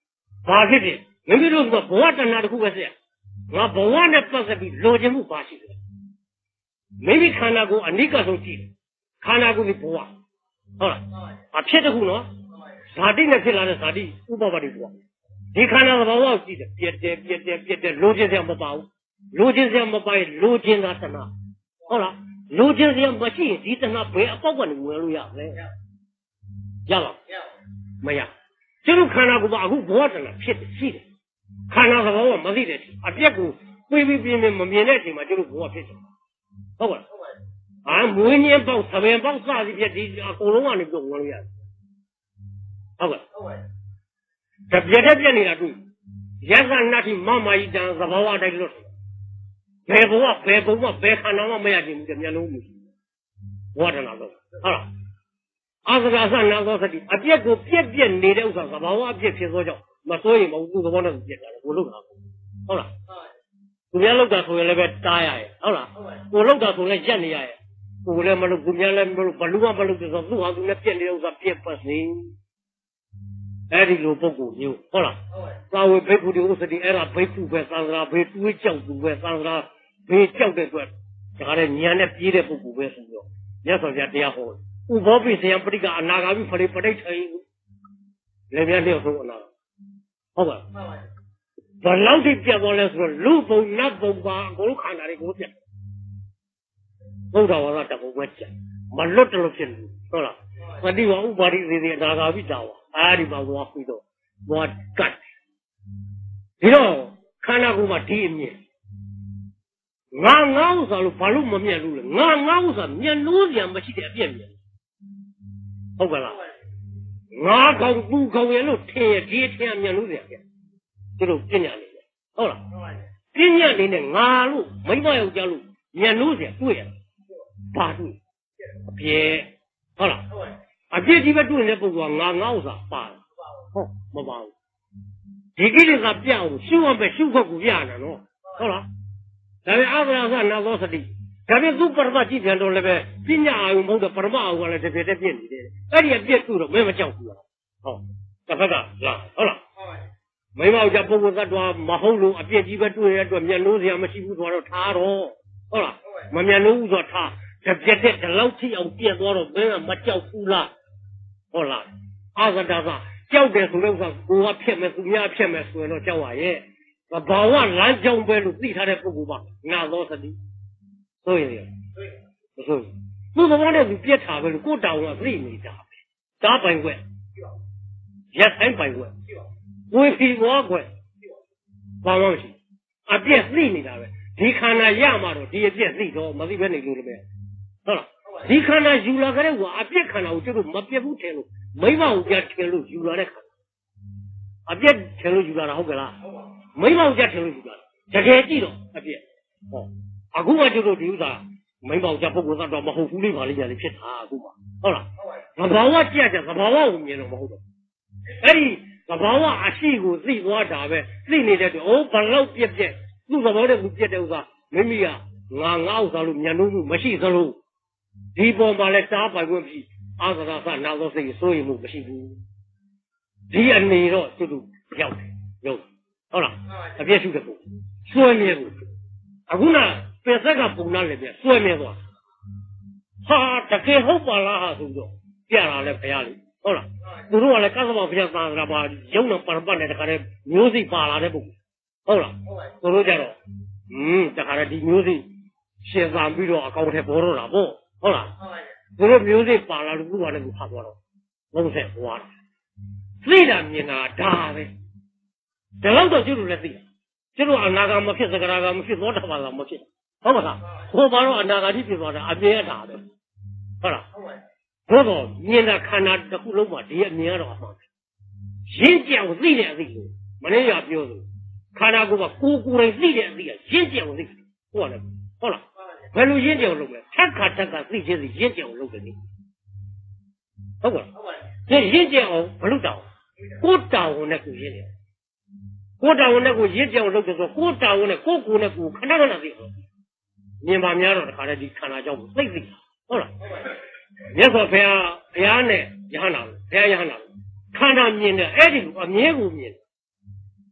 ဘာဖြစ်တယ်မိမိတို့ကဘဝတဏှာတစ်ခုပဲဆက်ငါဘဝနဲ့ပတ်သက်ပြီးလိုချင်မှုပါရှိတယ်မိမိခန္ဓာကိုယ်အနိကဆုံးကြည့်တယ်ခန္ဓာကိုယ်ဒီဘဝဟုတ်လားအဖြစ်တစ်ခုနော်ဇာတိနဲ့ဖြစ်လာတဲ့ဇာတိဥပပါတိဘဝဒီခန္ဓာသဘာဝကိုကြည့်တယ်ပြက်တယ်ပြက်တယ်ပြက်တယ်လိုချင်စရာမပါဘူးလိုချင်စရာမပါရင်လိုချင်တာတဏှာဟုတ်လားလိုချင်စရာမရှိရင်ဒီတဏှာဘယ်အပေါက်ကနေဝင်လို့ရမလဲရပါမရကျုပ်ခန္ဓာကိုယ်ကအခုဘဝတဏှာဖြစ်တယ်ရှိတယ်ခန္ဓာသဘာဝမသိတဲ့အပြက်ကိုပြေးပြီးပြင်းပြင်းမမြင်တဲ့အချိန်မှာကျုပ်ဘဝဖြစ်တယ်ဟုတ်ပါလားအာမွေးညင်းပေါက်သဘင်ပေါက်စသည်ဖြစ်ဒီအကုန်လုံးကနေပြုတ်ဝင်လို့ရတယ်ဟုတ်ကဲ့ဟုတ်ပါတပြက်တည်းပြက်နေတာတွေ့ရသနာတိမမကြီးတန်သဘာဝတိုင်းလို့ဘယ်ဘဝဘယ်ဘုံမှဘယ်ခန္ဓာမှမရခြင်းဘူးတမျက်လုံးမရှိဘဝတဏှာတော့ဟုတ်လားအာသရာသနာသောစတိအပြက်ကိုပြက်ပြက်နေတဲ့ဥစ္စာသဘာဝအပြက်ဖြစ်သောကြောင့်မစိုးရင်မဟုတ်ဘူးသဘောနဲ့ပြက်တာလေကိုလောက်တာဟုတ်လားသူများလောက်တာဆိုရင်လည်းပဲတားရရဲ့ဟုတ်လားကိုလောက်တာဆိုရင်ရက်နေရရဲ့ကိုလည်းမလို့သူများလည်းမလို့ဘလူးမမလို့ဆိုတော့သူ့ဟာသူလည်းပြက်နေတဲ့ဥစ္စာပြက်ပတ်စေအဲ့ဒီလိုပုံကိုမျိုးဟုတ်လားသာဝေဘိက္ခုတိဥစ္စတိအဲ့ဒါဘိက္ခုပဲသံဃာဘေးတွေးကြောက်သူပဲသံဃာဘေးကြောက်တဲ့အတွက်ဒါလည်းဉာဏ်နဲ့ပြေးတဲ့ပုဂ္ဂိုလ်ပဲဆိုတော့မြတ်စွာဘုရားတရားဟောဥဘောပိစယံပရိကအနာဂါမိဖရိပဋိဋ္ဌိလည်းများလျော့ဆုံးအနာဟုတ်ပါဘယ်လောက်ထိပြတ်သွားလဲဆိုတော့လူပုံနတ်ပုံပါအကုန်ခန္ဓာတွေကိုပြတ်ဘုရားဝါဒတပုံပဲကျမလွတ်တလို့ဖြစ်လို့ဟုတ်လားပฏิဝဥပါရိသေသေအနာဂါမိတာဝအားဒီမှာသွားပြီးတော့သွားကတ်ဒီတော့ခန္ဓာကိုယ်မှာဒီအမြင်ငါငါဥစ္စာလို့ဘာလို့မမြတ်လို့လဲငါငါဥစ္စာမြတ်လို့စရာမရှိတဲ့အပြည့်မြင်ဟုတ်ကလားငါကောင်သူကောင်ရလို့ထင်ရဒီထင်မြတ်လို့စရာပြသူတို့ပညာနေတယ်ဟုတ်လားပညာနေနဲ့ငါလို့မိမယောက်ျားလို့မြတ်လို့စရာတွေ့ရဘာတွေ့အပြည့်ဟုတ်လားအပြည့်ကြီးပဲတွေ့နေတဲ့ပုဂ္ဂိုလ်ကငါငါဥစ္စာပါတယ်ဟုတ်မပါဘူးဒီကိလေသာပြအောင်ရှုရမယ်ရှုဖို့ကိုပြရတာနော်ဟုတ်လားဒါပေမဲ့အာသရာသနာသောစတိဒါပေမဲ့သူပရမကြည့်ပြန်တော့လည်းပဲပညာအာယုံမဟုတ်တဲ့ပရမအာယုံကလည်းတစ်ပြည့်တစ်ပြည့်နေတယ်အဲ့ဒီအပြည့်တွေ့တော့မင်းမကြောက်ဘူးလားဟုတ်တစ်ဖက်ကလားဟုတ်လားမိမောက်ကြပုဂ္ဂိုလ်သတ္တဝါမဟုတ်လို့အပြည့်ကြီးပဲတွေ့ရတဲ့အတွက်မျက်လုံးစရာမရှိဘူးဆိုတော့ထားတော့ဟုတ်လားမမျက်လုံးဘူးဆိုတော့ထားတစ်ပြည့်တစ်ဒီလောက်ထိအောင်ပြည့်သွားတော့မင်းကမကြောက်ဘူးလားဟုတ်လားအာသရာသကြောက်တယ်ဆိုတော့ကိုကဖြစ်မယ်သူများဖြစ်မယ်ဆိုရင်တော့ကြောက်ရရဲ့ဘာဝလမ်းကြောင်းပဲလို့သိထားတဲ့ပုဂ္ဂိုလ်ပါငါသောစတိဆိုရင်မဆိုရင်သူ့သဘောနဲ့သူပြက်ထားပဲလို့ကိုတောင်ကသိနေတာပဲတားပိုင်ွက်ရက်ဆိုင်ပိုင်ွက်ဝေဖီဝါွက်ဘာမှမရှိအပြက်သိနေတာပဲဒီခန္ဓာရမှာတော့ဒီအပြက်သိတော့မသိဘဲနေလို့လည်းဟုတ်လားဒီခန္ဓာယူလာကြတဲ့ကွာအပြက်ခန္ဓာကိုကျတော့မပြက်ဘူးထင်လို့မိမကိုကြထင်လို့ယူလာတဲ့ခန္ဓာအပြက်ထင်လို့ယူလာတာဟုတ်ကလားမိမောက်ကြထင်လို့ယူလာတကယ်ကြည့်တော့အပြည့်ဟောအခုကကျတော့ဒီဥစ္စာမိမောက်ကြပုဂ္ဂိုလ်ကတော့မဟုတ်ဘူးလေးပါလေးညာလေးဖြစ်တာအခုမှဟုတ်လားသဘာဝကြက်ကြသဘာဝကိုမြင်တော့မဟုတ်တော့အဲ့ဒီသဘာဝအရှိကိုသိသွားတာပဲသိနေတဲ့တူအိုးဘလောက်ပြက်ပြက်သူ့သဘောနဲ့သူပြက်တဲ့ဥစ္စာမိမိကငါငါဥစ္စာလို့မျက်လုံးမှုမရှိသလိုဒီပေါ်မှာလဲတားပိုင်ခွင့်ပြီးအာသရာသနာသောစိတ်စိုးရိမ်မှုမရှိဘူးဒီအနေတော့သူတို့ရောက်တယ်ရုပ်ဟုတ်လားအပြည့်ရှိတဲ့ပုံစွဲမြဲကိုအခုနပင်ဆက်ကပုံနာလည်းပြစွဲမြဲသွားဟာတကယ်ဟုတ်ပါလားဟာဆိုတော့ပြတာလည်းဘုရားလေဟုတ်လားသူတို့ကလည်းကသမောဘုရားသာသနာပါရုံနဲ့ပရပတ်နဲ့တခါတည်းမျိုးစိပါလာတဲ့ပုံဟုတ်လားသူတို့ကြတော့ဟင်းတခါတည်းဒီမျိုးစိရှင်းစားပြီးတော့အကောင့်ထဲပေါ်တော့တာပေါ့ဟုတ်လားသူတို့မျိုးစိပါလာလို့သူကလည်းသူဖတ်သွားတော့ဘုံဆက်ဘွားသိတာမြင်တာဒါပဲဒါတော့ကျတို့လည်းသိတယ်ကျတို့အနာဂါမဖြစ်စကရာဂါမဖြစ်သောတာပန်ကမဖြစ်ဟုတ်ပါလားဟိုမှာတော့အနာဂါတိဖြစ်သွားတာအမြဲတာပဲဟုတ်လားဘုတော့မြင်တာခန္ဓာတစ်ခုလုံးမှာဒီအမြင်ကတော့အမှန်ရင်းကြောင်သိတဲ့အသိကိုမနေ့ကပြောသလိုခန္ဓာကိုယ်ကကိုယ်ကိုယ်တိုင်သိတဲ့အသိကရင်းကြောင်သိဟုတ်လားဟုတ်လားဘယ်လိုရင်းကြောင်လုပ်လဲထက်ခါထက်ကသိခြင်းစီရင်းကြောင်လုပ်တယ်လေဟုတ်ကဲ့ဒီရင်းကြောင်ဘလို့တောင်းကိုယ်တောင်းနဲ့ကိုရင်းတယ်ကိုယ်တောင်းနဲ့ကိုရင်းကြောင်လုပ်တယ်ဆိုကိုယ်တောင်းနဲ့ကိုယ်ကိုယ်နဲ့ကိုခဏခဏသိမြင်ပါများတော့တခါတည်းဒီခန္ဓာကြောင့်သိသိဟုတ်လားမြတ်စွာဘုရားဘုရားနဲ့ယဟနာဘုရားယဟနာခန္ဓာမြင်တယ်အဲ့ဒီလိုအမြဲကိုမြင်တယ်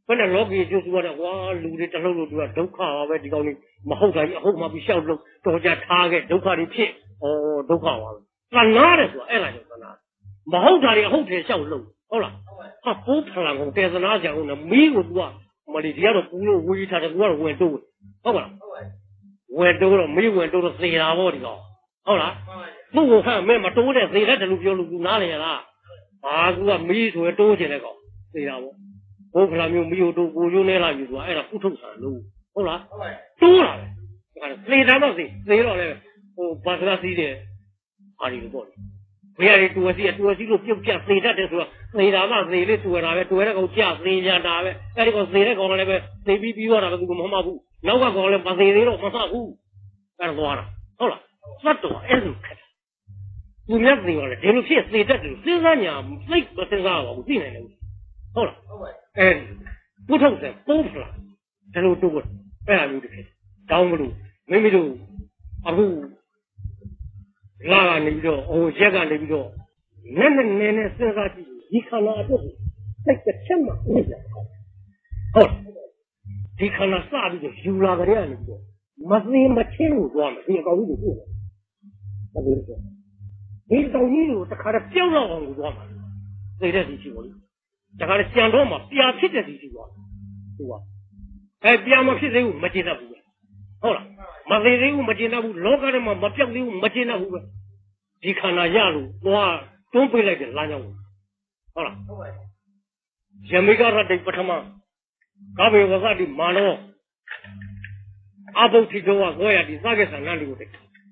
ဘယ်နဲ့လောကီကျိုးစွာတဲ့ကွာလူတွေတလုံးလို့သူကဒုက္ခပါပဲဒီကောင်လေးမဟုတ်တာကြီးအဟုတ်မှပြီးရှောက်လို့တော်ကြထားခဲ့ဒုက္ခတွေဖြစ်ဩဒုက္ခပါပဲသနာတယ်ဆိုတာအဲ့လားကြောင့်သနာမဟုတ်တာတွေအဟုတ်တယ်ရှောက်လို့ဟုတ်လားဟာပိုးဖလန်ကုန်တေသနာကြောင့်နဲ့မီးကိုသူကမလီဒီကတော့ပူလို့ဝေးထားတယ်သူကတော့ဝင်တိုးဟုတ်ပါလားဝင်တိုးတော့မီးဝင်တိုးတော့သေတာပေါ့ဒီကောင်ဟုတ်လားသူ့ကိုဟမ်မဲမတိုးတဲ့သေတတ်တယ်လို့ပြောလို့သူနားလည်ရလားဘာကူကမီးဆိုရတိုးချင်တဲ့ကောင်သေတာပေါ့ဘုဖလာမျိုးမီးကိုတိုးကိုကျိုးနေလာပြီဆိုတာအဲ့ဒါကုထုတ်ဆန်လို့ဟုတ်လားတိုးလာတယ်သေတာတော့သေသေတော့လေဟိုဘာသာစီးတယ်အားဒီလိုပေါ့ဘယ်ရည်တူစီတူစီလို့ပြုတ်ပြသေတတ်တယ်ဆိုတော့သေတာမှသေလေးတူရတာပဲတူရတဲ့ကောင်ကြသေကြတာပဲအဲ့ဒီကောင်သေတဲ့ကောင်လည်းပဲသေပြီးပြီးတော့တာပဲသူကမမှဘူးနောက်ကကောင်လည်းမသေသေးတော့မမှဘူးအဲ့ဒါသွားတာဟုတ်လားသတ်တော့အဲ့လိုခက်သူများသေပါလေဒီလိုဖြစ်သေတတ်တယ်စဉ်းစားညာသိမစဉ်းစားပါဘူးသိနိုင်တယ်ဟုတ်လားဟုတ်ပါအဲ့ဘုထုတ်တယ်ပုံဖလားဒါလိုတူတယ်အဲ့ဒါမျိုးတစ်ဖြစ်တောင်းမလို့မိမိတို့အခုလာကနေပြီးတော့ဟိုရက်ကနေပြီးတော့နည်းနည်းနည်းနည်းစဉ်းစားကြည့်ဒီခန္ဓာအတွက်စိတ်တစ်ချက်မှဥစ္စာဟုတ်ဒီခန္ဓာစပြီးတော့ယူလာကြရနေပြီးတော့မသိမချင်းကိုသွားမယ်ဒီအကောင်ကြီးကိုတွေ့တယ်ဒါပဲဆိုဒီကောင်ကြီးကိုတခါတည်းပြောင်းတော့အောင်ကိုသွားမှာသိတဲ့စီရှိပါလို့တခါတည်းကြံတော့မှပြာဖြစ်တဲ့စီရှိသွားသူကအဲပြာမဖြစ်သေးဘူးမကျေနပ်ဘူးဟုတ်လားမသေးသေးဘူးမကျေနပ်ဘူးလောကထဲမှာမပြောက်သေးဘူးမကျေနပ်ဘူးပဲဒီခန္ဓာရလို့သွားတွန်းပေးလိုက်တယ်လမ်းကြောင်းဟုတ်လားဟုတ်ပါဘူးယမေကရတိပထမကဘေဝကတိမာနောအဘုတ်တိတောဝေယတိသကေသနန္တိကိုတိ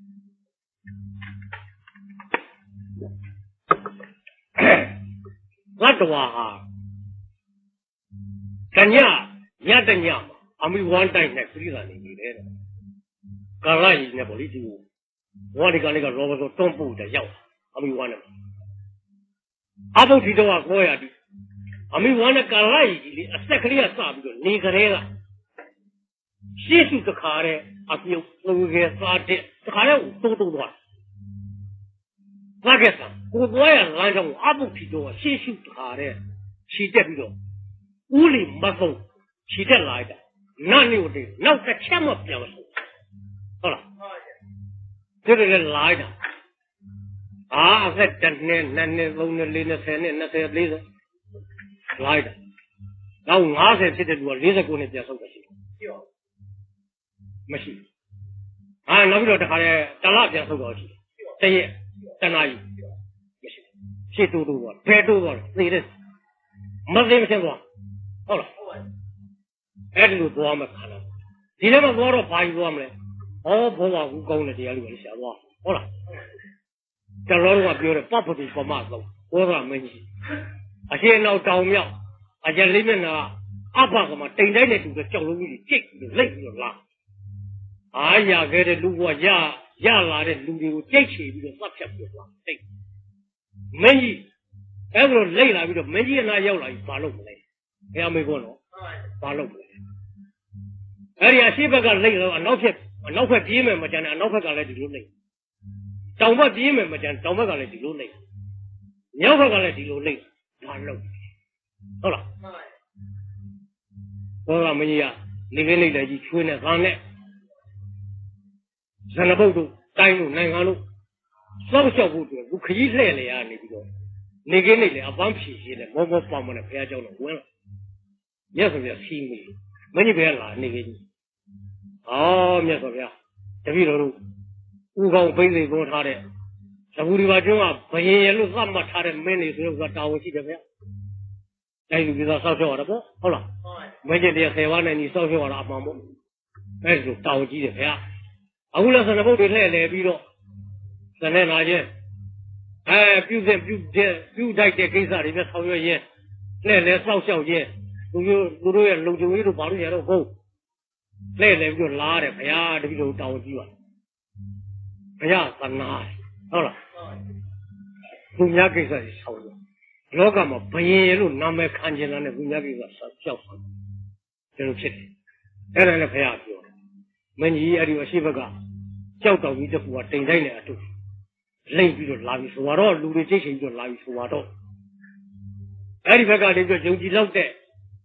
သတ္တဝါဟာတညညတညမှာအမိဝမ်းတိုက်နဲ့ပြိဿာနေနေတယ်ကာလကြီးနဲ့ပေါ့လေဒီဝါဒီကလေးကရောဘဆိုတွန်းပို့တယ်ရောက်အမိဝမ်းနဲ့အဘုတ်တိတောဝေယတိအမိဝမ်းနဲ့ကာလကြီးလေအဆက်ကလေးကစပြီးတော့နေကြတဲ့ကရှေ့စုတခါတဲ့အပြုတ်လူငယ်စားတဲ့တခါတော့တိုးတိုးသွားဘာကဲဆံကိုသွားရလမ်းကြောင်းကိုအပုတ်ထီတော့ရှေ့စုတခါတဲ့ခြိတက်ပြီးတော့ဦးလီမဆုံးခြိတက်လာတာနတ်မျိုးတွေနောက်တစ်ချက်မှပြောင်းဆုံးဟုတ်လားဒီလိုလေလာတာအာအသက်တနှစ်နှစ်နှစ်သုံးနှစ်လေးနှစ်ဆယ်နှစ်နှစ်ဆယ်လေးဆယ်လာတာနောက်ငါးဆယ်ဖြစ်တဲ့လူကလေးဆယ်ကိုနှစ်ပြန်ဆုံးတယ်ရှိတယ်မရှိအာနောက်ပြီးတော့တခါလေတလပြန်ဆုတ်တော့ရှိတရက်တနာကြီးမရှိရှေ့တူတူပါဖဲတူပါသိတယ်မသိမချင်းသွားဟုတ်လားအဲ့ဒီလိုသွားမှခါလာဒီထဲမှာသွားတော့ဘာကြီးသွားမလဲဟောဘောပါဘူးကောင်းတဲ့တရားလေးပဲဆရာသွားဟုတ်လားကျွန်တော်တို့ကပြောတယ်ပပတိပမဆုံးဘောကမင်းကြီးအရှင်းနောက်တောင်မြောက်အကျလေးမျက်နှာအဘကမှတိမ်တိုင်းနဲ့တူတဲ့ကြောက်လုံးကြီးကြိတ်ပြီးလိတ်ပြီးတော့လာအားရခဲ့တဲ့လူဘဝရရလာတဲ့လူတွေကိုကြိတ်ချီပြီးတော့သတ်ဖြတ်ပြီးတော့တိတ်မင်းကြီးအဲ့လိုလိတ်လာပြီးတော့မင်းကြီးကနာရောက်လာပြီးဘာလုပ်မလဲဘယ်အမေကောနော်ဘာလုပ်မလဲအဲ့ဒီအရှိဘက်ကလိတ်တော့အနောက်ဖြက်အနောက်ဘက်ပြေးမယ်မကြမ်းနဲ့အနောက်ဘက်ကလည်းဒီလိုလိတ်တောင်ဘက်ပြေးမယ်မကြမ်းတောင်ဘက်ကလည်းဒီလိုလိတ်မြောက်ဘက်ကလည်းဒီလိုလိတ်ဘာလုပ်ဟုတ်လားဘောကမင်းကြီးကနေခင်းလိတ်လည်းကြီးချွေးနဲ့ခေါင်းနဲ့ဇနဘုတ်တို့တိုင်းတို့နိုင်ငံတို့စောက်လျှောက်ဖို့အတွက်သူခကြီးလှဲ့လေရနေပြီးတော့နေခင်းနေလေအပန်းဖြီရှင်းတယ်မောမောပေါမနဲ့ဘုရားကျောင်းတော့ဝင်လာမြတ်စွာဘုရားစီးမိမင်းကြီးဘယ်လာနေခင်းကြီးအော်မြတ်စွာဘုရားတပည့်တော်တို့ဥကောင်ပိသိကုန်းထားတဲ့သဘူဒီပါကျွန်းကဘယင်ရလို့သတ်မှတ်ထားတဲ့မင်းတွေဆိုတော့တာဝန်ရှိတယ်ဗျာတိုင်းလူကြီးသာစောက်လျှောက်ရတာပေါ့ဟုတ်လားမင်းကြီးတရားဆယ်ဝါးနဲ့ညီစောက်လျှောက်ရတာအမှန်ပေါ့အဲ့ဒါတာဝန်ကြီးတယ်ဗျာအခုလည်းဆန္ဒဘုတ်တွေလှည့်လည်ပြီးတော့ဇနဲ့လာချင်းအဲပြုစဉ်ပြုတဲ့ပြုတိုက်တဲ့ကိစ္စတွေပဲဆောင်ရွက်ရင်လှည့်လည်စောက်ရှောက်ချင်းသူတို့သူတို့ရဲ့လုံခြုံရေးတို့ဘာလို့ရတော့ဟုတ်လှည့်လည်ပြီးတော့လာတယ်ဗျာတပည့်တော်တောင်းကြည့်ပါဗျာသနာဟုတ်လားသူများကိစ္စကြီးဆောင်ရွက်လောကမှာဘယင်လို့နာမည်ခံကျင်လာတဲ့သူများကိစ္စဆောက်ရှောက်ဆောင်တယ်လို့ဖြစ်တယ်အဲ့ဒါလည်းဘုရားပြောမင်းကြီးအဲ့ဒီအရှိဘက်ကကြောက်တောင်ကြီးတစ်ခုကတိမ်တိုင်းနဲ့အတူလိမ့်ပြီးတော့လာပြီးဆိုတော့လူတွေကြိတ်ချင်ပြီးတော့လာပြီးဆိုတော့အဲ့ဒီဘက်ကနေပြီးတော့ယုံကြည်လောက်တဲ့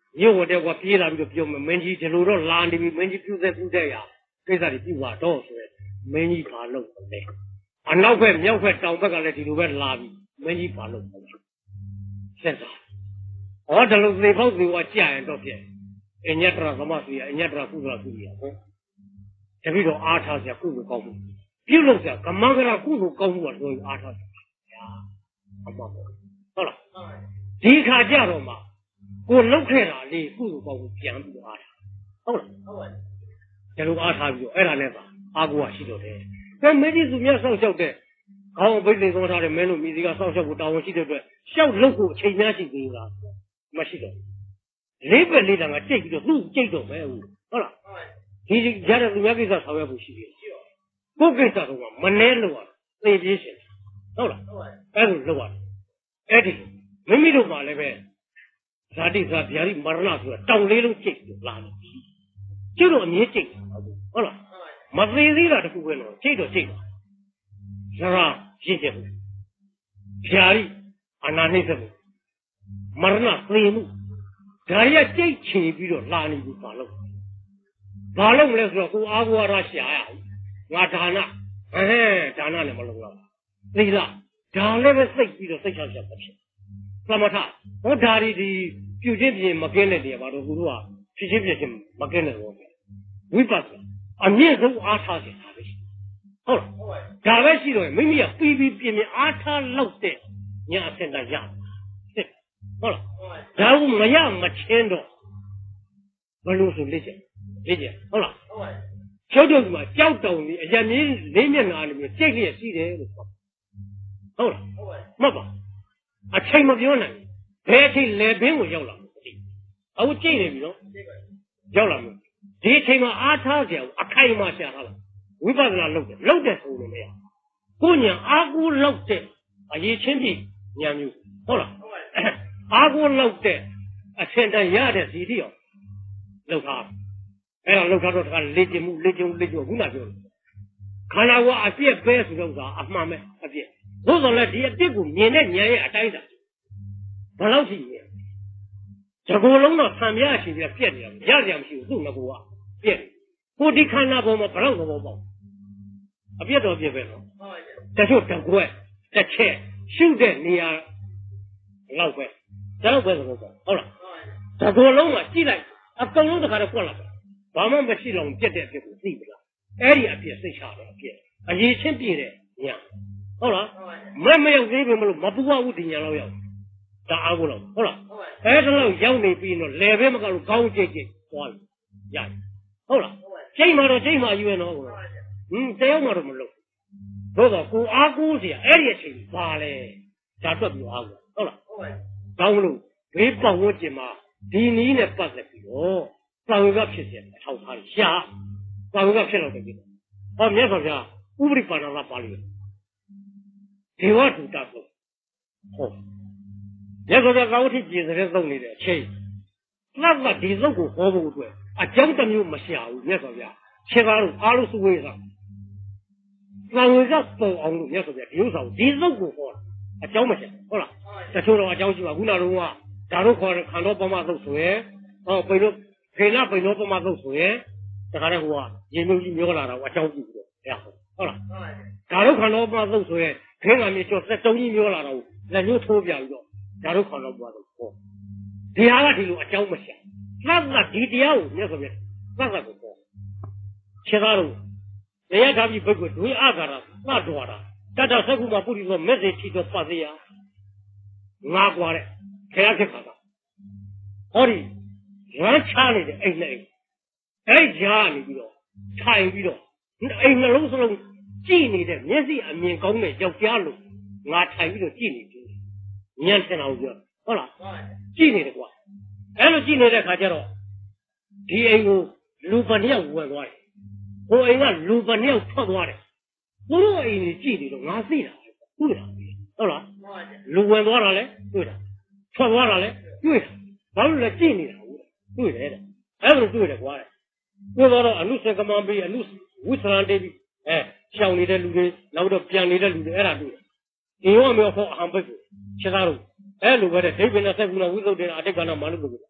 မြို့ဝတဲ့ကပြေးလာပြီးတော့ပြောမယ်မင်းကြီးဒီလိုတော့လာနေပြီမင်းကြီးပြုတ်သက်ပြုတ်တဲ့ရကိစ္စတွေပြုပါတော့ဆိုရယ်မင်းကြီးဘာလုပ်မလဲအနောက်ဘက်မြောက်ဘက်တောင်ဘက်ကလည်းဒီလိုပဲလာပြီမင်းကြီးဘာလုပ်မလဲဆက်စားဟောဒီလိုသေဖို့သေဝကြာရင်တော့ပြည့်အညတရသမစီရအညတရကုသလကုရဟောတပိတော့အားထားစရာကုသိုလ်ကောင်းမှုပြုလုပ်စရာကမ္မဂရကုသိုလ်ကောင်းမှုကဆိုအားထားစရာအမှန်ပေါ့ဟုတ်လားဒီခါကြတော့မှကိုလောက်ခဲ့တာလေကုသိုလ်ကောင်းမှုပြန်ပြီးတော့အားထားဟုတ်လားဟုတ်ပါဒီလိုအားထားပြီးတော့အဲ့ဒါနဲ့ပါအားကိုကရှိတော့တယ်ကဲမင်းကြီးသူများဆောက်ရှောက်တဲ့ခေါင်းဘိတ်သိမ်းသွားတဲ့မင်းတို့မိစီကဆောက်ရှောက်ကိုတာဝန်ရှိတဲ့အတွက်ရှောက်လုပ်ကိုအချိန်များရှိသေးလားမရှိတော့လေးပဲလေးတန်ကကြိတ်ပြီးတော့သူ့ကြိတ်တော့ပဲဟုတ်လားဒီကြတဲ့သူများကိစ္စဆောင်ရွက်ဖို့ရှိတယ်ကိုယ်ကိစ္စတော့မနှဲလို့ရသေပြေးရှင်ဟုတ်လားအဲ့လိုလုပ်ရတယ်အဲ့ဒီမိမိတို့မှလည်းပဲဇာတိဇာဗျာတိမရဏဆိုတာတောင်လေးလုံးကြိတ်ပြီးလာတယ်ကျတော့အမြဲကြိတ်ဟုတ်လားမသေးသေးတာတခုပဲတော့ကြိတ်တော့ကြိတ်ပါဇရာရင့်ကျက်မှုဗျာတိအနာနှိမ့်ဆက်မှုမရဏသေမှုဒါရီကကြိတ်ချေပြီးတော့လာနေပြီဘာလို့ဘာလို့မလဲဆိုတော့ကိုအားကိုးရရှာရငါဒါနအဲဒါနနဲ့မလုံလောက်သီလဒါလည်းပဲစိတ်ပြီးတော့စိတ်ချချက်ဖြစ်သမထဟောဒါရီဒီပြုချင်းပြင်မကင်းတဲ့နေရာမှာတော့သူတို့ကဖြစ်ချင်းဖြစ်ချင်းမကင်းတဲ့ဘောဝိပဿနာအမြင့်ဆုံးအားထားခြင်းဒါပဲဟုတ်လားဒါပဲရှိတော့မိမိကပြီးပြီးပြင်းပြင်းအားထားလောက်တဲ့ညာအဆင့်တရဟုတ်လားဒါကမရမချင်းတော့ဘယ်လိုဆိုလက်ချက်လက်ချက်ဟုတ်လားဟုတ်ပါဘူးကျောက်တုံမှာကြောက်တုံကြီးအရမင်းလေးမျက်နှာလိုမျိုးကြိတ်လျက်ရှိတယ်လို့ပြောဟုတ်လားဟုတ်ပါဘူးမှတ်ပါအချိန်မပြောနိုင်ဘယ်အချိန်လေဘင်းကိုရောက်လာမသိအခုကြိတ်နေပြီနော်ရောက်လာမယ်ဒီအချိန်မှာအားထားကြအောင်အခိုင်အမာရှာထားလားဝိပဿနာလုပ်တယ်လုပ်တယ်ဆိုလို့မရကိုညာအားကိုးလောက်တဲ့အရေးချင်းပြီညာမျိုးဟုတ်လားအားကိုးလောက်တဲ့အဆင့်တန်းရတဲ့စီတိအောင်လောက်ထားအဲ့ဒါလောက်ထားတော့တခါလေ့ကျင့်မှုလေ့ကျင့်မှုလေ့ကျင့်ခုနပြောတယ်ခန္ဓာကိုယ်အပြည့်ပဲဆိုတော့ကအမှန်ပဲအပြည့်သို့တော်လည်းဒီအပြည့်ကိုမြင်တဲ့ဉာဏ်ရဲ့အတိုင်းတာဘယ်လောက်ရှိလဲတကူလုံးတော့ဆံပြရှိပြီးပြက်နေတယ်ရကြမရှိဘူးသူ့ငကူကပြက်ကိုဒီခန္ဓာပေါ်မှာဘယ်လောက်သဘောပေါက်အပြည့်တော်ပြည့်ပဲနော်တချို့တကွက်တစ်ချက်ရှုတဲ့နေရာလောက်ပဲဒါတော့ပဲသဘောပေါက်ဟုတ်လားတကူလုံးကကြည့်လိုက်အကုန်လုံးတခါတော့ကွက်လာတယ်ဘာမှမရှိတော့ပြက်တဲ့အပြည့်ကိုသိပလားအဲ့ဒီအပြည့်စိတ်ချတယ်အပြည့်အရေးချင်းပြည့်တဲ့ညာဟုတ်လားမမရောက်သေးဘူးမလို့မပူဝဘူးဒီညာလောက်ရောက်ဒါအားကိုလောက်ဟုတ်လားအဲ့ဒါလောက်ရောက်နေပြီးတော့လေပဲမကလို့ကောင်းကြိတ်ကြိတ်သွားပြီရတယ်ဟုတ်လားချိန်မှာတော့ချိန်မှာယူရတော့ဟွန်းတယောက်မှတော့မလုပ်သို့တော့ကိုအားကိုးเสียအဲ့ဒီအချိန်ပါလေဒါတွက်ပြီးအားကိုဟုတ်လားဟုတ်ပါဘူးကောင်းလို့ဘေးပေါဝန်းကျင်မှာဒီနည်းနဲ့ပတ်သက်ပြီးတော့ပါဝေကဖြစ်เสียအထောက်ထားရှာပါဝေကဖြစ်တော့တယ်ပြီးတော့ဟောမြတ်စွာဘုရားဥပရိပါဏာပါဠိဒေဝတုတ္တဆိုဟုတ်မြတ်စွာဘုရားကောင်းထိပြည်တဲ့သုံးနေတဲ့အချိန်နောက်မှဒီသုတ်ကိုဟောဖို့အတွက်အကြောင်းတစ်မျိုးမရှာဘူးမြတ်စွာဘုရားခြေကားလို့အားလို့စုဝေးတာပါဝေကပုံအောင်လို့မြတ်စွာဘုရားဒီဥစ္စာကိုဒီသုတ်ကိုဟောတာအကြောင်းမရှာဟုတ်လားတချို့တော့အကြောင်းရှိပါခုနကတော့ကဒါတို့ခေါ်တဲ့ခန္ဓာပမသုတ်ဆိုရင်ဟောပိန်တို့ခေနပိန်တို့ပမသုတ်ဆိုရင်တခါတည်းဟိုကရေမျိုးကြီးမျိုးလာတာအကြောင်းပြုပြီးတော့ဟုတ်လားဒါတို့ခန္ဓာပမသုတ်ဆိုရင်ခေငါမြေကျော်စက်တုံးကြီးမျိုးလာတော့လက်မျိုးထိုးပြပြီးတော့ဒါတို့ခန္ဓာပမသုတ်ဟောဒီဟာကဒီလိုအကြောင်းမရှာသတ်သတ်ဒီတရားကိုမြတ်စွာဘုရားသတ်သတ်ကိုဟောခြေသားတို့တရားဓာပြီးဘုက္ခုဒွေအာဃာရသတ်တော်တာတတ္တသက္ကုမပုရိသောမက်စေချီသောပတ်သေးရငါကွာတဲ့ခေရခေခါတာဟောဒီရမ်းချနေတဲ့အိမ်နဲ့အဲ့ကြားနေပြီးတော့ထိုင်ပြီးတော့အိမ်နှလုံးစလုံးကြည့်နေတဲ့မျက်စိအမြင်ကောင်းတဲ့ယောက်ျားလို့ငါထိုင်ပြီးတော့ကြည့်နေပြီညံ့ထင်အောင်ပြောဟုတ်လားကြည့်နေတယ်ကွာအဲ့လိုကြည့်နေတဲ့ခါကျတော့ဒီအိမ်ကိုလူပနှစ်ယောက်ဝင်သွားတယ်ဟိုအိမ်ကလူပနှစ်ယောက်ထွက်သွားတယ်သူတို့အိမ်ကြီးကြည့်နေတော့ငါသိတာတွေ့တာဟုတ်လားလူဝင်သွားတာလဲတွေ့တာထွက်သွားတာလဲတွေ့တာဘာလို့လဲကြည့်နေတာဟုတ်တွေ့တယ်တဲ့အဲ့လိုတွေ့တယ်ကွာတွေ့တော့အနုစကမံပြီးအနုဝိသရံတေးပြီးအဲရှောင်နေတဲ့လူတွေနောက်တော့ပြန်နေတဲ့လူတွေအဲ့ဒါတွေ့တယ်ဒီရောမျိုးဟောအဟံဘက်ကိုခြေသားတို့အဲ့လိုပဲတဲ့ဒိဗ္ဗေနသက္ကုဏဝိသုဒ္ဓေအတိတ်ကနာမနုပုဂ္ဂိုလ်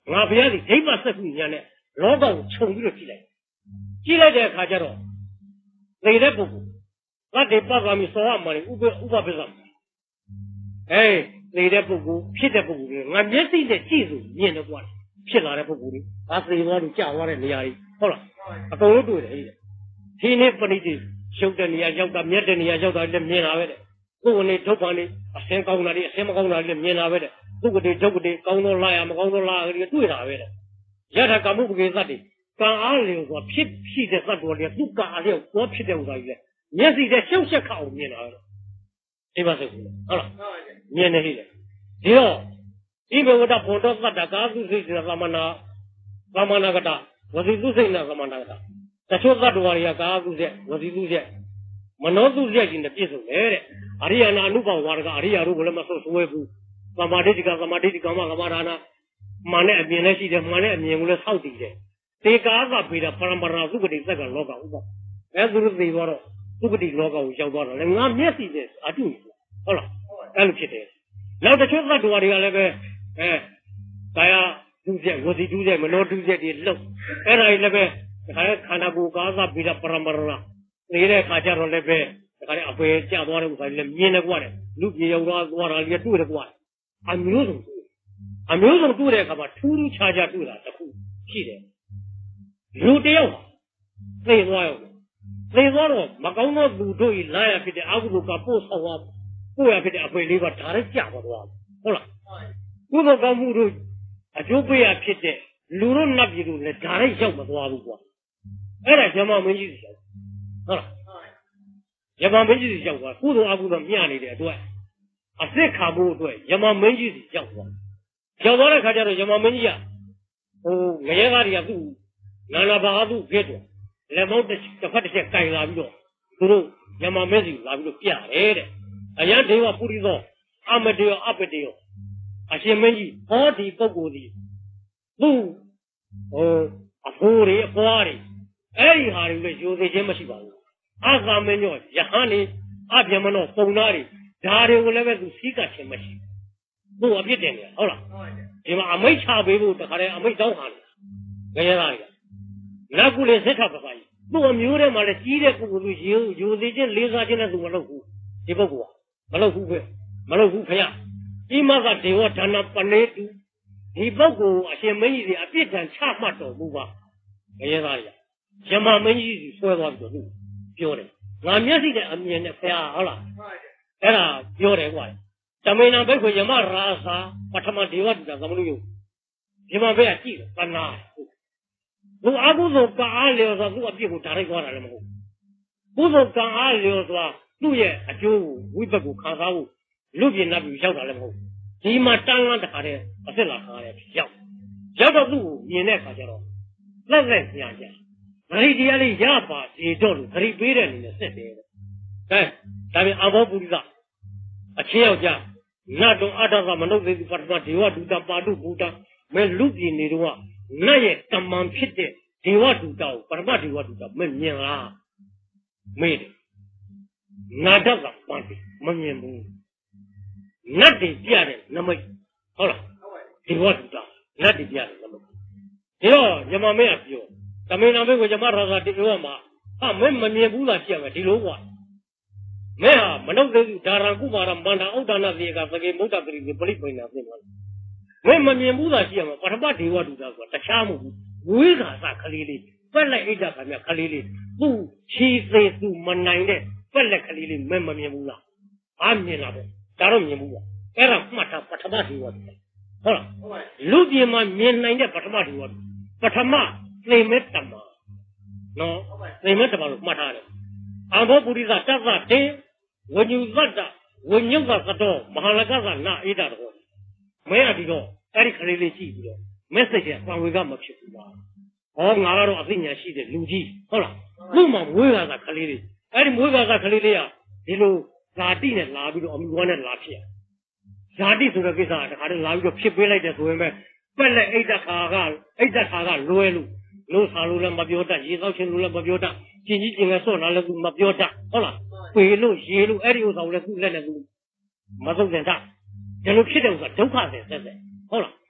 ငါဘုရားဒီဒိဋ္ဌစက္ခုညာနဲ့လောကကိုခြုံပြီးတော့ကြည့်လိုက်ကြည့်လိုက်တဲ့အခါကျတော့သိတဲ့ပုဂ္ဂိုလ်သတ္တိပ္ပဂါမိသောအမှန်ဥပဥပပစ္စအဲသိတဲ့ပုဂ္ဂိုလ်ဖြစ်တဲ့ပုဂ္ဂိုလ်တွေငါမျက်စိနဲ့ကြည့်စုမြင်တော့ကွာဖြစ်လာတဲ့ပုဂ္ဂိုလ်တွေဒါသိသွားလို့ကြာသွားတဲ့နေရာတွေဟုတ်လားအကုန်လုံးတွေ့တယ်ဟဲ့ဒီနေ့ပဏိတိရှုပ်တဲ့နေရာရောက်တာမြတ်တဲ့နေရာရောက်တာလည်းမြင်လာပဲတဲ့ကိုယ်ကနေဒုက္ခနဲ့အစင်းကောင်းတာတွေအစင်းမကောင်းတာတွေလည်းမြင်လာပဲတဲ့ဒုက္ခတွေဒုက္ခတွေကောင်းတော့လာရမကောင်းတော့လာတွေတွေ့တာပဲတဲ့ယထာကမှုပကေသတ္တိကံအားလျော်ဆိုဖြစ်ဖြစ်တဲ့သတ္တဝါတွေသူကအားလျော်ကိုဖြစ်တဲ့ဥစ္စာကြီးလေမျက်စိနဲ့ရှုပ်ရှက်ခအောင်မြင်တာပဲဒီပါစိတ်ဟုတ်လားမြင်နေဟိလေဒီတော့ဒီဘဝတဘုံတော်သတ္တကာသုစိတ်သမဏသမဏကတဝစီသုစိတ်နာသမဏကတတချို့သတ္တဝါတွေကကာသုစိတ်ဝစီသုစိတ်မနောသုစိတ်ကြီးနဲ့ပြည့်စုံတယ်တဲ့အရိယာနာအနုဘဝါဒကအရိယာတို့ကလည်းမဆွဆွဲဘူးသမာဓိတိကသမာဓိတိကမကမဒါနာမှန်တဲ့အမြင်လည်းရှိတယ်မှန်တဲ့အမြင်ကိုလည်းဆောက်တည်တယ်တေကာသဗေဒပရမရာသုကတိသက်ကလောကဥပအဲသူတို့သိသွားတော့သုကတိလောကကိုရောက်သွားတော့လေငါမျက်စိနဲ့အတုဟုတ်လားအဲ့လိုဖြစ်တယ်နောက်တစ်ချို့သတ္တဝါတွေကလည်းပဲအဲကာယဒုစရိုက်ဝစီဒုစရိုက်မနောဒုစရိုက်တွေလှုပ်အဲ့ဒါကြီးလည်းပဲဒါခါခန္ဓာကိုယ်ကာသဗေဒပရမရာနေတဲ့အခါကျတော့လည်းပဲဒါကြတဲ့အပေကျသွားတဲ့ဥစ္စာလည်းမြင်တယ်ကွာတဲ့လူပြေရောက်သွားသွားတာလည်းတွေ့တယ်ကွာအမျိုးစုံအမျိုးစုံတွေ့တဲ့အခါမှာထူးထူးခြားခြားတွေ့တာတစ်ခုရှိတယ်လူတယောက်သိသွားရောသိသွားတော့မကောင်းသောသူတို့ဤလာရဖြစ်တဲ့အကုသိုလ်ကပို့ဆောင်သွားပို့ရဖြစ်တဲ့အပေလေးကဒါလည်းကြာသွားသွားဟုတ်လားကုသိုလ်ကောင်းမှုတို့အကျိုးပေးရဖြစ်တဲ့လူတို့နတ်ပြည်တို့လည်းဒါလည်းရောက်မသွားဘူးကွာအဲ့ဒါဇမမင်းကြီးစီဟုတ်လားယမမင်းကြီးစီရောက်သွားကုသိုလ်အကုသိုလ်မျှနေတဲ့အတွက်အစ်စ်ခါဖို့အတွက်ယမမင်းကြီးစီရောက်သွားရောက်သွားတဲ့ခါကျတော့ယမမင်းကြီးကဟိုငရဲသားတွေကသူ့နာနာဘာသူ့ဖြစ်တယ်လက်မောင်းတစ်ဖက်တစ်ချက်ကင်လာပြီးတော့သူတို့ယမမင်းစီလာပြီးတော့ပြတယ်တဲ့အယံဒေဝပုရိသောအမတေယအပတေယအရှင်မင်းကြီးဟောဒီပုဂ္ဂိုလ်ဒီသူ့ဟိုအဖိုးတွေအပွားတွေအဲ့ဒီဟာတွေလည်းယူသေးခြင်းမရှိပါဘူးအာသမင်းတို့ယဟန်နေအပြမနောပုံသားတွေဒါတွေကိုလည်းပဲသူစီးကခြင်းမရှိဘူးသူ့အပြစ်တင်တယ်ဟုတ်လားဒီမှာအမိတ်ချပေးဖို့တခါတည်းအမိတ်တောင်းဟာတယ်ငရဲသားတွေကလက်ကူလေးစစ်ထပ်ပါပါကြီးသူ့အမျိုးထဲမှာလည်းကြီးတဲ့ပုဂ္ဂိုလ်သူယူယူသေးခြင်းလေးစားခြင်းနဲ့သူမလုပ်ဘူးဒီပုဂ္ဂိုလ်ကမလုပ်ဘူးပဲမလုပ်ဘူးခင်ဗျအိမကဒေဝဒါနပနေတုဒီပုဂ္ဂိုလ်အရှင်မင်းကြီးတွေအပြစ်ဒဏ်ချမှတ်တော်မူပါငရဲသားတွေကယမမင်းကြီးဆွဲသွားပြီးတော့သူပြောတယ်ငါမျက်စိနဲ့အမြင်နဲ့ဖះဟုတ်လားအဲ့ဒါပြောတယ်ကွာတမေနာဘိက္ခုယမရာသာပထမဒေဝတူတာသမလို့ယုယမဘက်ကကြည့်တယ်ကနာသူအကုသိုလ်ကအားလျော်ဆိုသူ့အပြစ်ကိုဒါရိုက်သွားတာလည်းမဟုတ်ဘူးကုသိုလ်ကအားလျော်ဆိုသူ့ရဲ့အကျိုးဝိပဿကိုခံစားဖို့လူပြင်းနှပ်ပြီးရောက်တာလည်းမဟုတ်ဒီမှာတန်းလန်းတခါတည်းအစ်စ်လာခါရတယ်ရောက်ရောက်တော့သူ့ကိုမြင်တဲ့အခါကျတော့လက်လက်ညာညာဂရိတရားလေးရပါစေတော့လို့ဂရိပေးတဲ့အနေနဲ့ဆက်တယ်တဲ့။အဲဒါပြန်အဘောပုရိသအချင်းယောက်ျားနတ်တော်အတ္တကမနုဿေပထမဒေဝဒုတပါတုဘူတမဲလူပြည်နေတော့နတ်ရဲ့တမန်ဖြစ်တဲ့ဒေဝဒုတကိုပထမဒေဝဒုတမမြင်လားမေးတယ်။နာတကပန်တယ်မမြင်ဘူး။နတ်တွေပြတဲ့နမိတ်ဟုတ်လားဒေဝဒုတနတ်တွေပြတဲ့နမိတ်ဒါတော့ညမမင်းကပြောတမင်နာမေကိုကျမရာသာတိရောမှာဟာမင်းမမြင်ဘူးလားကြည့်ရမယ်ဒီလိုကွာမင်းဟာမနုဿေစုဒါရံကုမာရမန္တာဥဒ္ဒနာသေကသကေမုဒ္ဒပရိသေပရိပိဏာသိမှာမင်းမမြင်ဘူးလားကြည့်ရမယ်ပထမဒေဝဒုတာကွာတခြားမဟုတ်ဘူးဝိဃာစခလေးလေးပက်လက်အိတ်တာခါမြခလေးလေးသူ့ချီသေးသူမနိုင်တဲ့ပက်လက်ခလေးလေးမင်းမမြင်ဘူးလားအားမြင်လားပဲဒါတော့မြင်ဘူးကွာအဲ့ဒါမှတ်တာပထမဒေဝဒုဟုတ်လားလူပြည်မှာမြင်နိုင်တဲ့ပထမဒေဝဒုပထမသိမဲ့တမနော်သိမဲ့တမလို့မှတ်ထားတယ်အဘောပုရိသတသတေဝညုသတ္တဝညုသသတောမဟာလကသနာအေးတာတော့မဲရဒီတော့အဲ့ဒီခလေးလေးရှိပြီးတော့ message ကပံဝေကမဖြစ်ဘူးလားဟောငါကတော့အသိဉာဏ်ရှိတဲ့လူကြီးဟုတ်လားသူ့မှာမွေးလာတာခလေးလေးအဲ့ဒီမွေးလာတာခလေးလေးကဒီလိုဇာတိနဲ့လာပြီးတော့အမိဝမ်းနဲ့လာဖြစ်ဇာတိဆိုတဲ့ကိစ္စကတခါတည်းလာပြီးတော့ဖြစ်ပေးလိုက်တယ်ဆိုရင်ပဲပက်လက်အိတ်တခါကအိတ်တခါကလွယ်လို့လို့စားလို့လည်းမပြောတတ်ရေသောက်ခြင်းလို့လည်းမပြောတတ်ကျင်ကြီးကျင်ငယ်ဆော့လာလည်းသူမပြောတတ်ဟုတ်လားပေလို့ရေလို့အဲ့ဒီဥစ္စာကိုလည်းသူ့လက်နဲ့သူမသုံးတင်တတ်ဒီလိုဖြစ်တဲ့ဥစ္စာဒုက္ခပဲဆက်ဆက်ဟုတ်လား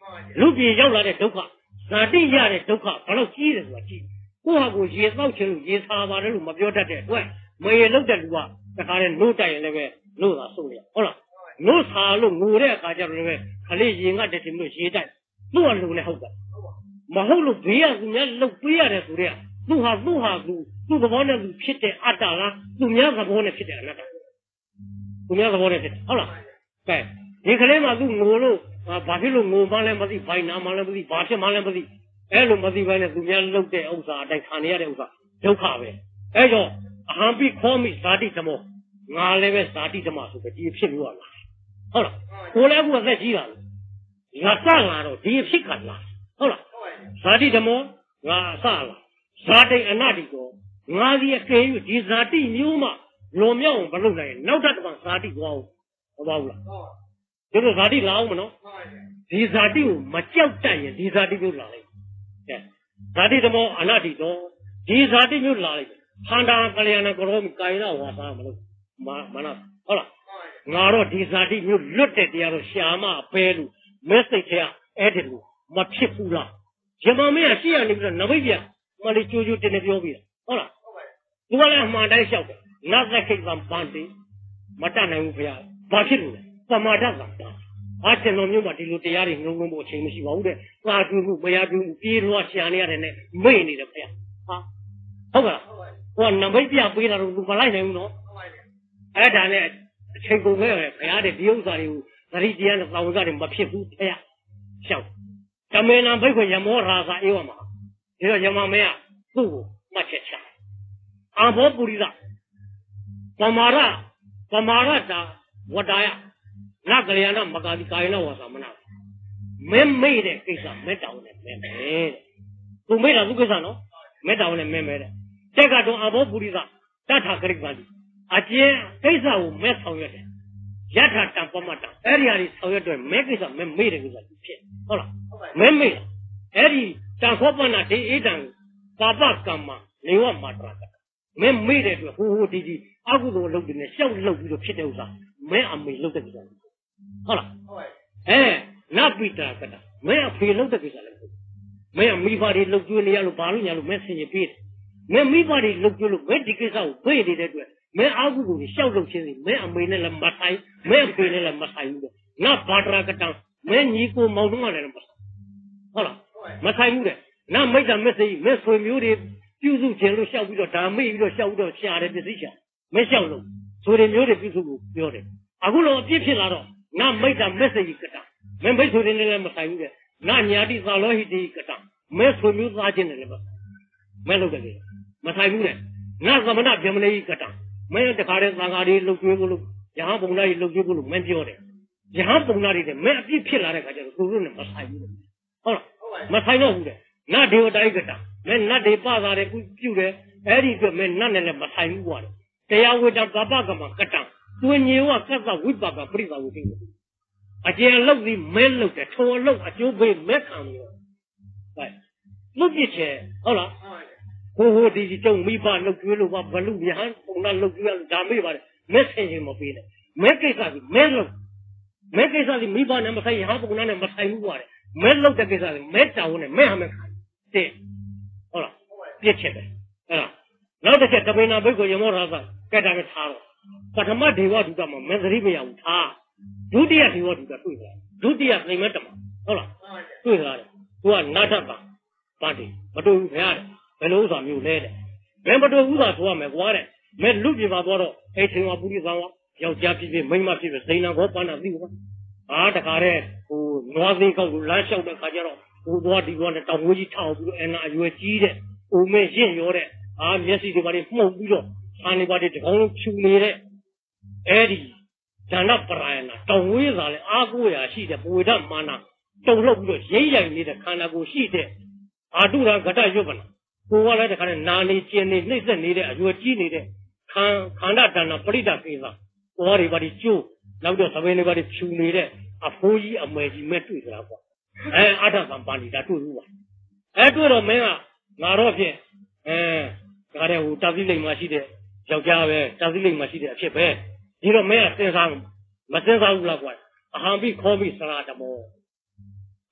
လူပြေရောက်လာတဲ့ဒုက္ခဇာတိရတဲ့ဒုက္ခဘာလို့ကြီးတယ်ဆိုတာကြည့်ကိုယ့်ဟာကိုရေသောက်ချင်လို့ရေစာပါတယ်လို့မပြောတတ်တဲ့အတွက်မရေလောက်တဲ့လူကတခါနဲ့နို့တိုက်ရင်လည်းပဲနို့သာဆုံးရဟုတ်လားနို့စာလို့ငိုတဲ့အခါကျတော့လည်းပဲခလေးရေငတ်တဲ့တင်လို့ရေတိုက်သူ့အလုံးနဲ့ဟုတ်တယ်မဟုတ်လို့ဘေးကသူများလှုပ်ပေးရတယ်ဆိုတဲ့သူဟာသူ့ဟာသူသူ့သဘောနဲ့သူဖြစ်တဲ့အတ္တလားသူများသဘောနဲ့ဖြစ်တဲ့အနတ္တသူများသဘောနဲ့ဖြစ်တယ်ဟုတ်လားကဲဒီကလေးမှသူငိုလို့ဘာဖြစ်လို့ငိုမှလည်းမသိဘိုင်နာမှလည်းမသိဘာဖြစ်မှလည်းမသိအဲ့လိုမသိဘဲနဲ့သူများလှုပ်တဲ့ဥစ္စာအတိုင်းခံရတဲ့ဥစ္စာဒုက္ခပဲအဲ့တော့အဟံပိခောမိဇာတိဓမ္မောငါလည်းပဲဇာတိဓမ္မဆိုပြီးဒီဖြစ်လို့ရလားဟုတ်လားကိုလည်းအခုအသက်ကြီးတာငါစလာတော့ဒီဖြစ်ခါလားဟုတ်လားဇာတိဓမ္မောငါအစလာဇာတိအနတ္တိကိုငါဒီအကယ်၍ဒီဇာတိမျိုးမှလွန်မြောက်အောင်မလုပ်နိုင်နောက်တစ်ခါဇာတိသွားအောင်မပေါ့ဘူးလားဒီလိုဇာတိလာအောင်မနော်ဒီဇာတိကိုမကြောက်တတ်ရင်ဒီဇာတိမျိုးလာလိုက်ကဲဇာတိဓမ္မောအနတ္တိတော့ဒီဇာတိမျိုးလာလိုက်ခန္ဓာကလျာဏကရောမိကာယနာဝါစာမလို့မနာဟုတ်လားငါတော့ဒီဇာတိမျိုးလွတ်တဲ့တရားတော့ရှာမအပဲလို့မက်ဆေ့ထဲအဲ့ဒီလိုမဖြစ်ဘူးလားဇမမင်းကရှိရနေပြီးတော့နမိတ်ပြမလေးကြိုးကြိုးတင်နေပြောပြီးဟုတ်လားသူကလည်းအမှန်တိုင်းလျှောက်တယ်နတ်သက်ခိတ်ကပန်းတေမတတ်နိုင်ဘူးခင်ဗျာဘာဖြစ်လို့လဲပမာဒကံတာအားကျွန်တော်မျိုးမှာဒီလိုတရားတွေငုံငုံဖို့အချိန်မရှိပါဘူးတဲ့သာတူမှုမရတူမှုပြေးတော့ရှာနေရတယ်နဲ့မိတ်နေတယ်ခင်ဗျာဟာဟုတ်ကဲ့ဟိုကနမိတ်ပြပေးတာတော့သူမလိုက်နိုင်ဘူးနော်အဲ့ဒါနဲ့အချိန်ကုန်ခဲ့ရတယ်ခင်ဗျာတဲ့ဒီဥစ္စာတွေကိုသတိတရားနဲ့သာဝကတွေမဖြစ်ဘူးခင်ဗျာရှောက်တမေနံဘိက္ခွယမောရာဇာဧဝမှာဒီတော့ယမမင်းကသူ့ကိုမှတ်ချက်ချအာဘောပုရိသပမာရပမာရတာဝတ္တယနကလျာဏမကာတိကာယနာဝါစာမနာမင်းမိတ်တဲ့ကိစ္စမဲတောင်းနဲ့မဲမဲတဲ့သူမိတ်တာသူကိစ္စနော်မဲတောင်းနဲ့မဲမဲတဲ့တက်ကတော့အာဘောပုရိသတထခရိပ္ပတိအကျဉ်ကိစ္စကိုမဲဆောင်ရတယ်ယထာတံပမတ္တအဲ့ဒီဟာကြီးဆောင်ရတဲ့မဲကိစ္စမဲမိတ်တဲ့ကိစ္စဖြစ်ဟုတ်လားမဲမိတ်အဲ့ဒီတံခောပနာဒီအေတံပါပကမ္မလေဝမာတရာမဲမိတ်တဲ့အတွက်ဟိုဟိုဒီဒီအကုသိုလ်လုပ်တယ်နဲ့ရှောက်လုပ်ပြီးတော့ဖြစ်တဲ့ဥစ္စာမဲအမေလုပ်တဲ့ကိစ္စဟုတ်လားအဲနပိတာကတာမဲအဖေလုပ်တဲ့ကိစ္စလည်းဟုတ်မဲအမိဖာတွေလုပ်ကျွေးနေရလို့ဘာလို့ညာလို့မဲဆင်ရင်ပြေးတယ်မဲမိဖာတွေလုပ်ကျွေးလို့မဲဒီကိစ္စကိုဖေးနေတဲ့အတွက်မဲအကုသိုလ်ကိုရှောက်လုပ်ခြင်းစီမဲအမေနဲ့လည်းမဆိုင်မဲအဖေနဲ့လည်းမဆိုင်ဘူးငါဘာတရာကတာမဲညီကိုမောင်နှမလည်းမဆိုင်ဟုတ်လားမဆိုင်ဘူးတဲ့နမိတ်တာမက်ဆေ့မဲဆွေမျိုးတွေပြုစုခြင်းလို့ရှောက်ပြီးတော့ဒါမိတ်ပြီးတော့ရှောက်ပြီးတော့ရှာတယ်ပစ္စည်းရှာမဲရှောက်လို့ဆိုရင်မျိုးတွေပြုစုဖို့ပြောတယ်အခုတော့အပြစ်ဖြစ်လာတော့နမိတ်တာမက်ဆေ့ကတာမဲမိတ်ဆွေတွေနဲ့လည်းမဆိုင်ဘူးတဲ့နညာတိသာလောဟိတိကတာမဲဆွေမျိုးသားချင်းနဲ့လည်းမဲလုပ်တယ်မဆိုင်ဘူးတဲ့နသမဏဗျမနေကတာမဲတခါတည်းသံဃာတွေလှုပ်ကျွေးဖို့လို့ယဟန်ပုံသားတွေလှုပ်ကျွေးဖို့လို့မဲပြောတယ်ယဟန်ပုံသားတွေတဲ့မဲအပြစ်ဖြစ်လာတဲ့ခါကျတော့သူတို့နဲ့မဆိုင်ဘူးဟုတ်လားမဆိုင်တော့ဘူးတဲ့နဒေဝတိုင်းကတာမဲနတ်တွေပသာတယ်ပြုတယ်အဲ့ဒီအတွက်မဲနတ်နဲ့လည်းမဆိုင်ဘူးကွာတရားဝိတ္တကပ္ပကမကတံသူညေဝကသဝိပကပရိသဝိတိအကျဉ်လောက်ပြီးမဲလောက်တယ်ထော်လောက်အကျိုးပေးမဲခံလို့ဟဲ့လုတ်ပြစ်ချေဟုတ်လားဟိုဟိုဒီကျုံမိဘလောက်ကျွေးလို့ဘလူယဟန်ပုံနာလောက်ကျွေးလို့ဒါမေးပါတယ်မဲဆင်ရင်မပေးနဲ့မဲကိစ္စကြီးမဲလောက်မဲကိစ္စကြီးမိဘနဲ့မဆိုင်ယဟန်ပုံနာနဲ့မဆိုင်ဘူးကွာမဲလောက်တဲ့ကိစ္စကြီးမဲတောင်းနဲ့မဲဟာမဲခံတဲ့ဟုတ်လားပြစ်ချေပဲအဲ့ဒါနောက်တစ်ချက်တပိနာဘိက္ခုယမောရာသကဲတာပဲထားတော့ပထမဒေဝဒုတမမင်းသတိမရဘူးထားဒုတိယဒေဝဒုတတွေ့တယ်ဒုတိယသိမ့်မတမဟုတ်လားတွေ့လာတယ်သူကနာထပါပါတိမတွေ့ဘူးခင်ဗျာဘယ်လိုဥစ္စာမျိုးလဲတဲ့ဘယ်မတွေ့ဘူးသာဆိုရမယ်ကွာတဲ့မဲလူပြပါသွားတော့အဲ့ချိန်မှာပုရိသံဝယောက်ျားဖြစ်ဖြစ်မိန်းမဖြစ်ဖြစ်စိန်နာဘောပန်းနာသိဘူးကွာအားတခါတဲ့ဟိုနွားသိကောက်ကိုလမ်းလျှောက်တဲ့ခါကျတော့ဟိုသွားဒီသွားနဲ့တောင်ဝေးကြီးထောက်ပြီးတော့အနာအရွယ်ကြီးတဲ့အိုမဲရင့်ရောတဲ့အာမျက်စိတွေပါတွေမှုတ်ပြီးတော့ဆာနေပါတွေတကောင်းလုံးဖြူနေတဲ့အဲ့ဒီဇာနပရာယနာတောင်ဝေးသာလဲအားကိုးရာရှိတဲ့ပွေဓမာနာတုံလောက်ပြီးတော့ရိမ့်ရိုင်နေတဲ့ခန္ဓာကိုယ်ရှိတဲ့အာတုရာဂတရွတ်ပနာကိုယ်ကလည်းတခါနဲ့နာနေကျင်နေနှိမ့်ဆက်နေတဲ့အရွယ်ကြီးနေတဲ့ခန္ခန္ဓာတဏ္ဍပရိဒကိစ္စဟောတွေပါဒီကျိုးနောက်တော့သဘင်တွေပါဒီဖြူနေတဲ့အဖိုးကြီးအမွယ်ကြီးမဲ့တွေ့ကြတာပေါ့အဲအာထသံပါဠိဒါတွေ့ဘူးပါအဲတွေ့တော့မင်းကငါတော့ဖြင့်အဲဒါတဲ့ဟိုတာသီလိမ်မှာရှိတဲ့ယောက်ျားပဲတာသီလိမ်မှာရှိတဲ့အဖြစ်ပဲဒီတော့မင်းကစဉ်းစားမစဉ်းစားဘူးလားကွာအဟံပိခောပိစရာဓမော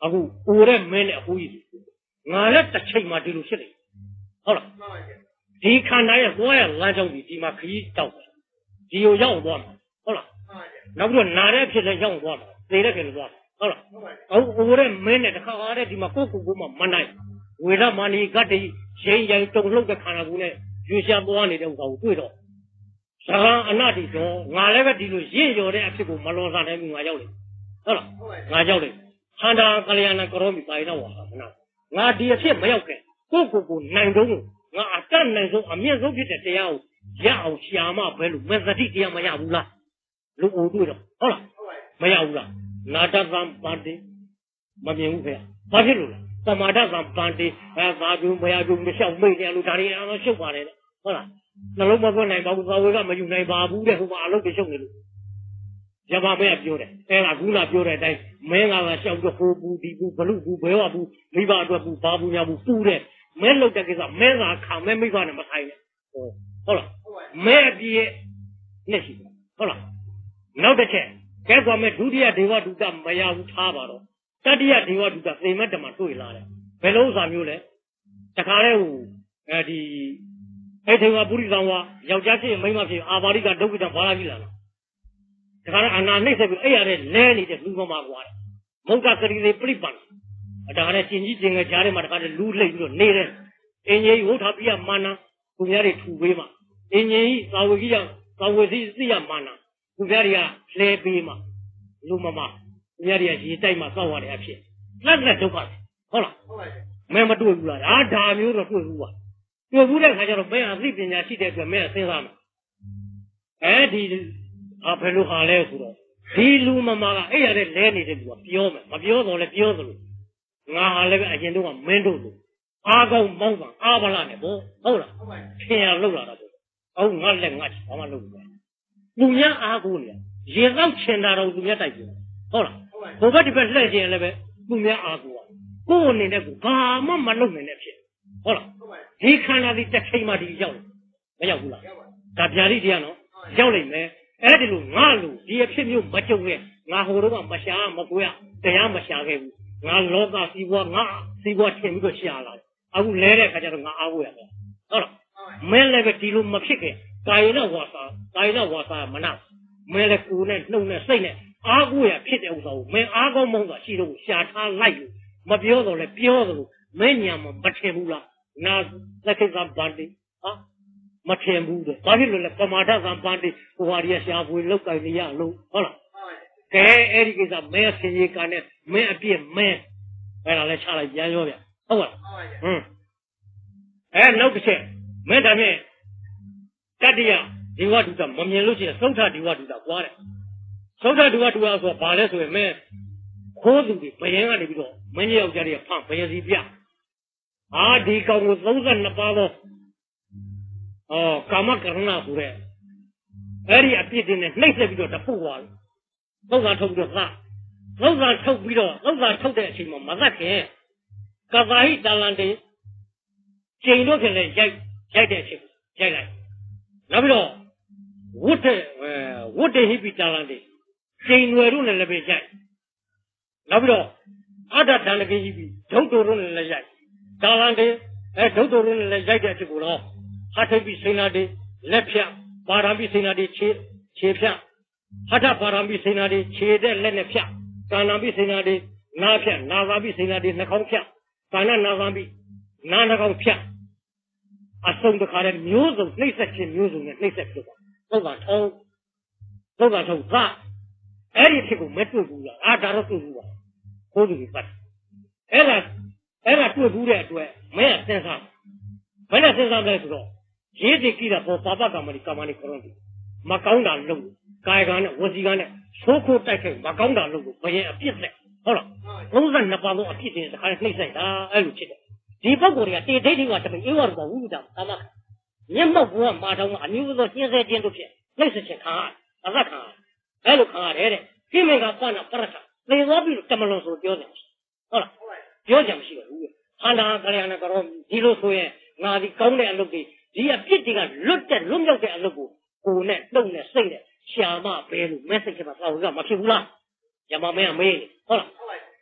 အခုအိုတဲ့မင်းနဲ့အဖိုးကြီးငါလည်းတစ်ချိန်မှဒီလိုဖြစ်နေဟုတ်လားဒီခန္ဓာရဲ့သွားရလမ်းကြောင်းဒီမှာခရီးတောက်ဒီကိုရောက်သွားမှာဟုတ်လားနောက်ပြီးတော့နာတဲ့ဖြစ်လဲရောက်သွားမှာသေတဲ့ဖြစ်လဲသွားဟုတ်လားအခုအိုတဲ့မင်းနဲ့တစ်ခါအားတဲ့ဒီမှာကိုကိုကိုမှမနိုင်ဝေဒမာနီကတ္တိရင်ရင်တုံလှုပ်တဲ့ခန္ဓာကိုယ်နဲ့ရွှေရှားသွားနေတဲ့ဥစ္စာကိုတွေ့တော့ဇာအနတိတော့ငါလည်းပဲဒီလိုရင့်ရော်တဲ့အဖြစ်ကိုမလွန်စားနိုင်ဘူးငါရောက်လေဟုတ်လားငါရောက်လေခန္ဓာကလျာဏကရောမိပါရင်တော့ဝါမနာငါဒီအဖြစ်မရောက်ခဲ့ကိုကိုကိုနိုင်တော့ငါအတတ်နိုင်ဆုံးအမြင့်ဆုံးဖြစ်တဲ့တရားကိုရအောင်ရှာမပဲလို့မသတိတရားမရဘူးလားလူအိုတွေ့တော့ဟုတ်လားမရဘူးလားနာတသံပန္တိမမြင်ဘူးခင်ဗျဘာဖြစ်လို့လဲသမာဓိသံပန္တိအဲသာကျုံဘယာကျုံမလျှောက်မိတ်တယ်လို့ဒါတွေအားလုံးရှုပ်ပါတယ်ဟုတ်လားနှလုံးမသွင်းနိုင်ပါဘူးသာဝေကမယူနိုင်ပါဘူးတဲ့ဟိုမှာအလုပ်တွေရှုပ်နေလို့ရပါမဲပြောတယ်အဲဒါခုနပြောတဲ့အတိုင်းမင်းကလည်းရှောက်တော့ဟိုဘူးဒီဘူးဘလူဘူးဘဲဝဘူးမိဘအတွက်ဘူးဘာဘူးညာဘူးပူတဲ့မဲလုတ်တဲ့ကိစ္စမဲသာခံမဲမိဘနဲ့မဆိုင်နဲ့ဟုတ်လားမဲအပြည့်နဲ့ရှိတယ်ဟုတ်လားနောက်တစ်ချက်ကဲဆိုမဲ့ဒုတိယဒေဝဒုတမရဘူးထားပါတော့တတိယဒေဝဒုတသေမတ္တမှာတွေ့လာတယ်ဘယ်လိုဥစ္စာမျိုးလဲတခါလဲဟိုအဲဒီအဲ့ဒီကပုရိသံဝါယောက်ျားဖြစ်မိန်းမဖြစ်အာဘာရိကဒုက္ခိတဘာလာကြီးလာလားတခါလဲအနာနှိမ့်ဆက်ပြီးအဲ့ရတဲ့လဲနေတဲ့လူမမကွာတယ်မုတ်တကတိလေးပြိပန်ဒါကလည်းကျင်ကြီးကျင်ငယ်ကြားထဲမှာတခါလဲလူလှိမ့်ပြီးတော့နေတယ်အင်းကြီးဝုထာပိယမာနသူများတွေထူပေးမှာအင်းကြီးသာဝကိယသာဝစီသိယမာနသူများတွေကလဲပေးမှာလူမမသူများတွေကရေတိုက်မှာစောက်ရတဲ့အဖြစ်လက်လက်ဒုက္ခဟုတ်လားဟုတ်ပါဘူးမင်းမတွေ့ဘူးလားဒါဒါမျိုးတော့တွေ့ဘူးပါတွေ့ဘူးတဲ့ခါကျတော့မင်းအသိပညာရှိတဲ့အတွက်မင်းစဉ်းစားမှာအဲဒီအဖေလိုဟာလဲဆိုတော့ဒီလူမမကအဲ့ရတဲ့လဲနေတဲ့လူကပြောမယ်မပြောတော့လဲပြောသလိုငါဟာလည်းပဲအရင်တော့မင်းတို့လိုအားကောင်းမောင်းပါအားဗလာနဲ့ပေါ့ဟုတ်လားထင်ရလောက်လာတာပေါ့အော်ငါလက်ငါဘာမှလုပ်မလဲလူများအားကိုနေရေတော့ချင်တာတော့လူများတိုက်ပြီဟုတ်လားဘုဘက်ဒီဘက်လှည့်ခြင်းလည်းပဲလူများအားကိုကိုယ်အနေနဲ့ကိုဘာမှမလုပ်နိုင်တဲ့ဖြစ်ဟုတ်လားဒီခန္ဓာဒီတစ်ချိန်မှဒီရောက်မရောက်ဘူးလားဒါဗျာတိတရားနော်ရောက်လိမ့်မယ်အဲ့ဒီလိုငါလူဒီအဖြစ်မျိုးမကြုံရဲ့ငါဟိုတော့ကမရှာမကွေးတရားမရှာခဲ့ဘူးငါလောကစီးပွားငါစီးပွားထင်ပြီးတော့ရှာလာတယ်အခုလဲတဲ့ခါကျတော့ငါအားကိုရတယ်ဟုတ်လားမင်းလည်းပဲဒီလိုမဖြစ်ခဲ့ကာယနာဝါစာကာယနာဝါစာမနာမင်းလည်းကိုယ်နဲ့နှုတ်နဲ့စိတ်နဲ့အားကိုရဖြစ်တဲ့ဥစ္စာကိုမင်းအားကောင်းမောင်းစွာရှိတော့ရှာထားလိုက်လို့မပြောတော့လဲပြောသလိုမင်းညာမှာမထင်ဘူးလားနာသက်ခိသံပန္တိဟာမထင်ဘူးတဲ့ဘာဖြစ်လို့လဲပမာဒသံပန္တိဟိုဟာရီရှာဖွေလောက်ကင်ရလို့ဟုတ်လားကဲအဲ့ဒီကိစ္စမင်းဆင်ကြီးကနဲ့မင်းအပြစ်မင်းအဲ့ဒါလဲချလိုက်ပြန်ရောဗျဟုတ်ပါလားဟွန်းအဲနောက်တစ်ချက်မင်းဒါဖြင့်တတိယဒီဝတ္တမမြင်လို့ရှိရင်သုထဒီဝတ္တကွာတယ်သုထဒီဝတ္တဆိုတာဘာလဲဆိုရင်မင်းခိုးသူတွေဘယင်ကနေပြီးတော့မင်းကြီးယောက်ျားတွေကဖန်ဘယင်စီပြအာဒီကောင်ကိုသုံးဆယ်နှစ်ပါးသောအော်ကာမကရဏဆိုတဲ့အဲ့ဒီအပြစ်တွေနဲ့နှိမ့်ဆက်ပြီးတော့တဖုတ်သွားတယ်သုသာထုတ်ပြီးတော့သာသုသာထုတ်ပြီးတော့သုသာထုတ်တဲ့အချိန်မှာမသက်ခင်ကသာဟိတလန်တေချိန်တော့ခင်လည်းရိုက်ရိုက်တဲ့အချိန်ရိုက်လိုက်နောက်ပြီးတော့ဝတ်တဲ့ဝတ်တဲ့ဟိပိတလန်တေချိန်ွယ်တို့လည်းလည်းပဲရိုက်နောက်ပြီးတော့အတ္တတန်တကိဟိပိဒုတ်တော်တို့လည်းလည်းရိုက်တလန်တေအဲဒုတ်တော်တို့လည်းလည်းရိုက်တဲ့အချိန်ကိုတော့ဟထိပိစိနာတေလက်ဖြတ်ပါရမီစိနာတေခြေခြေဖြတ်ဟထပါရမီစိနာတေခြေတဲ့လက်နဲ့ဖြတ်ကာဏပိစိနာတေနားဖြတ်နာသာပိစိနာတေနှာခေါင်းဖြတ်ကာဏနာသာပိနားနှာခေါင်းဖြတ်အစုံတစ်ခါတည်းမျိုးစုံနှိမ့်ဆက်ခြင်းမျိုးစုံနဲ့နှိမ့်ဆက်ပြတော့သုတ်ပါထုံးသုတ်ပါထုံးကအဲ့ဒီဖြစ်ကိုမတွေ့ဘူးလားအာဒါတော့တွေ့ဘူးပါခိုးသူတွေပတ်အဲ့ဒါအဲ့ဒါတွေ့ဘူးတဲ့အတွက်မင်းကစဉ်းစားဘယ်နဲ့စဉ်းစားလဲဆိုတော့ရေးတိကိတာပေါ်ပါပကမ္မတိကာမနိခရုံးတိမကောင်းတာလုပ်ကာယကံနဲ့ဝစီကံနဲ့သိုးခိုးတိုက်ခိုက်မကောင်းတာလုပ်လို့ဘယင်အပြစ်နဲ့ဟုတ်လားသုံးဆယ်နှစ်ပါးသောအပြစ်တွေတခါနှိမ့်ဆက်တာအဲ့လိုဖြစ်တယ်ဒီပုဂ္ဂိုလ်တွေကတေဒိဋ္ဌိကတမင်ဧဝရကဝိဝိတကာမကမျက်မှောက်ဘဝမာထောင်ကအမျိုးသောရှင်းစေခြင်းတို့ဖြင့်နှိမ့်ဆက်ခြင်းခံရအသက်ခံရအဲ့လိုခံရတယ်တဲ့ကိမေကပဏပရထသေသွားပြီတမလွန်ဆိုပြောတယ်ဟုတ်လားပြောကြမရှိဘူးခန္ဓာကလျာဏကရောဒီလိုဆိုရင်ငါဒီကောင်းတဲ့အလုပ်တွေဒီအပြစ်တွေကလွတ်တဲ့လွတ်မြောက်တဲ့အလုပ်ကိုကိုယ်နဲ့တုံနဲ့စိတ်နဲ့ရှာမပဲလို့ message ကပါသွားကမဖြစ်ဘူးလားယမမင်းကမေးဟုတ်လား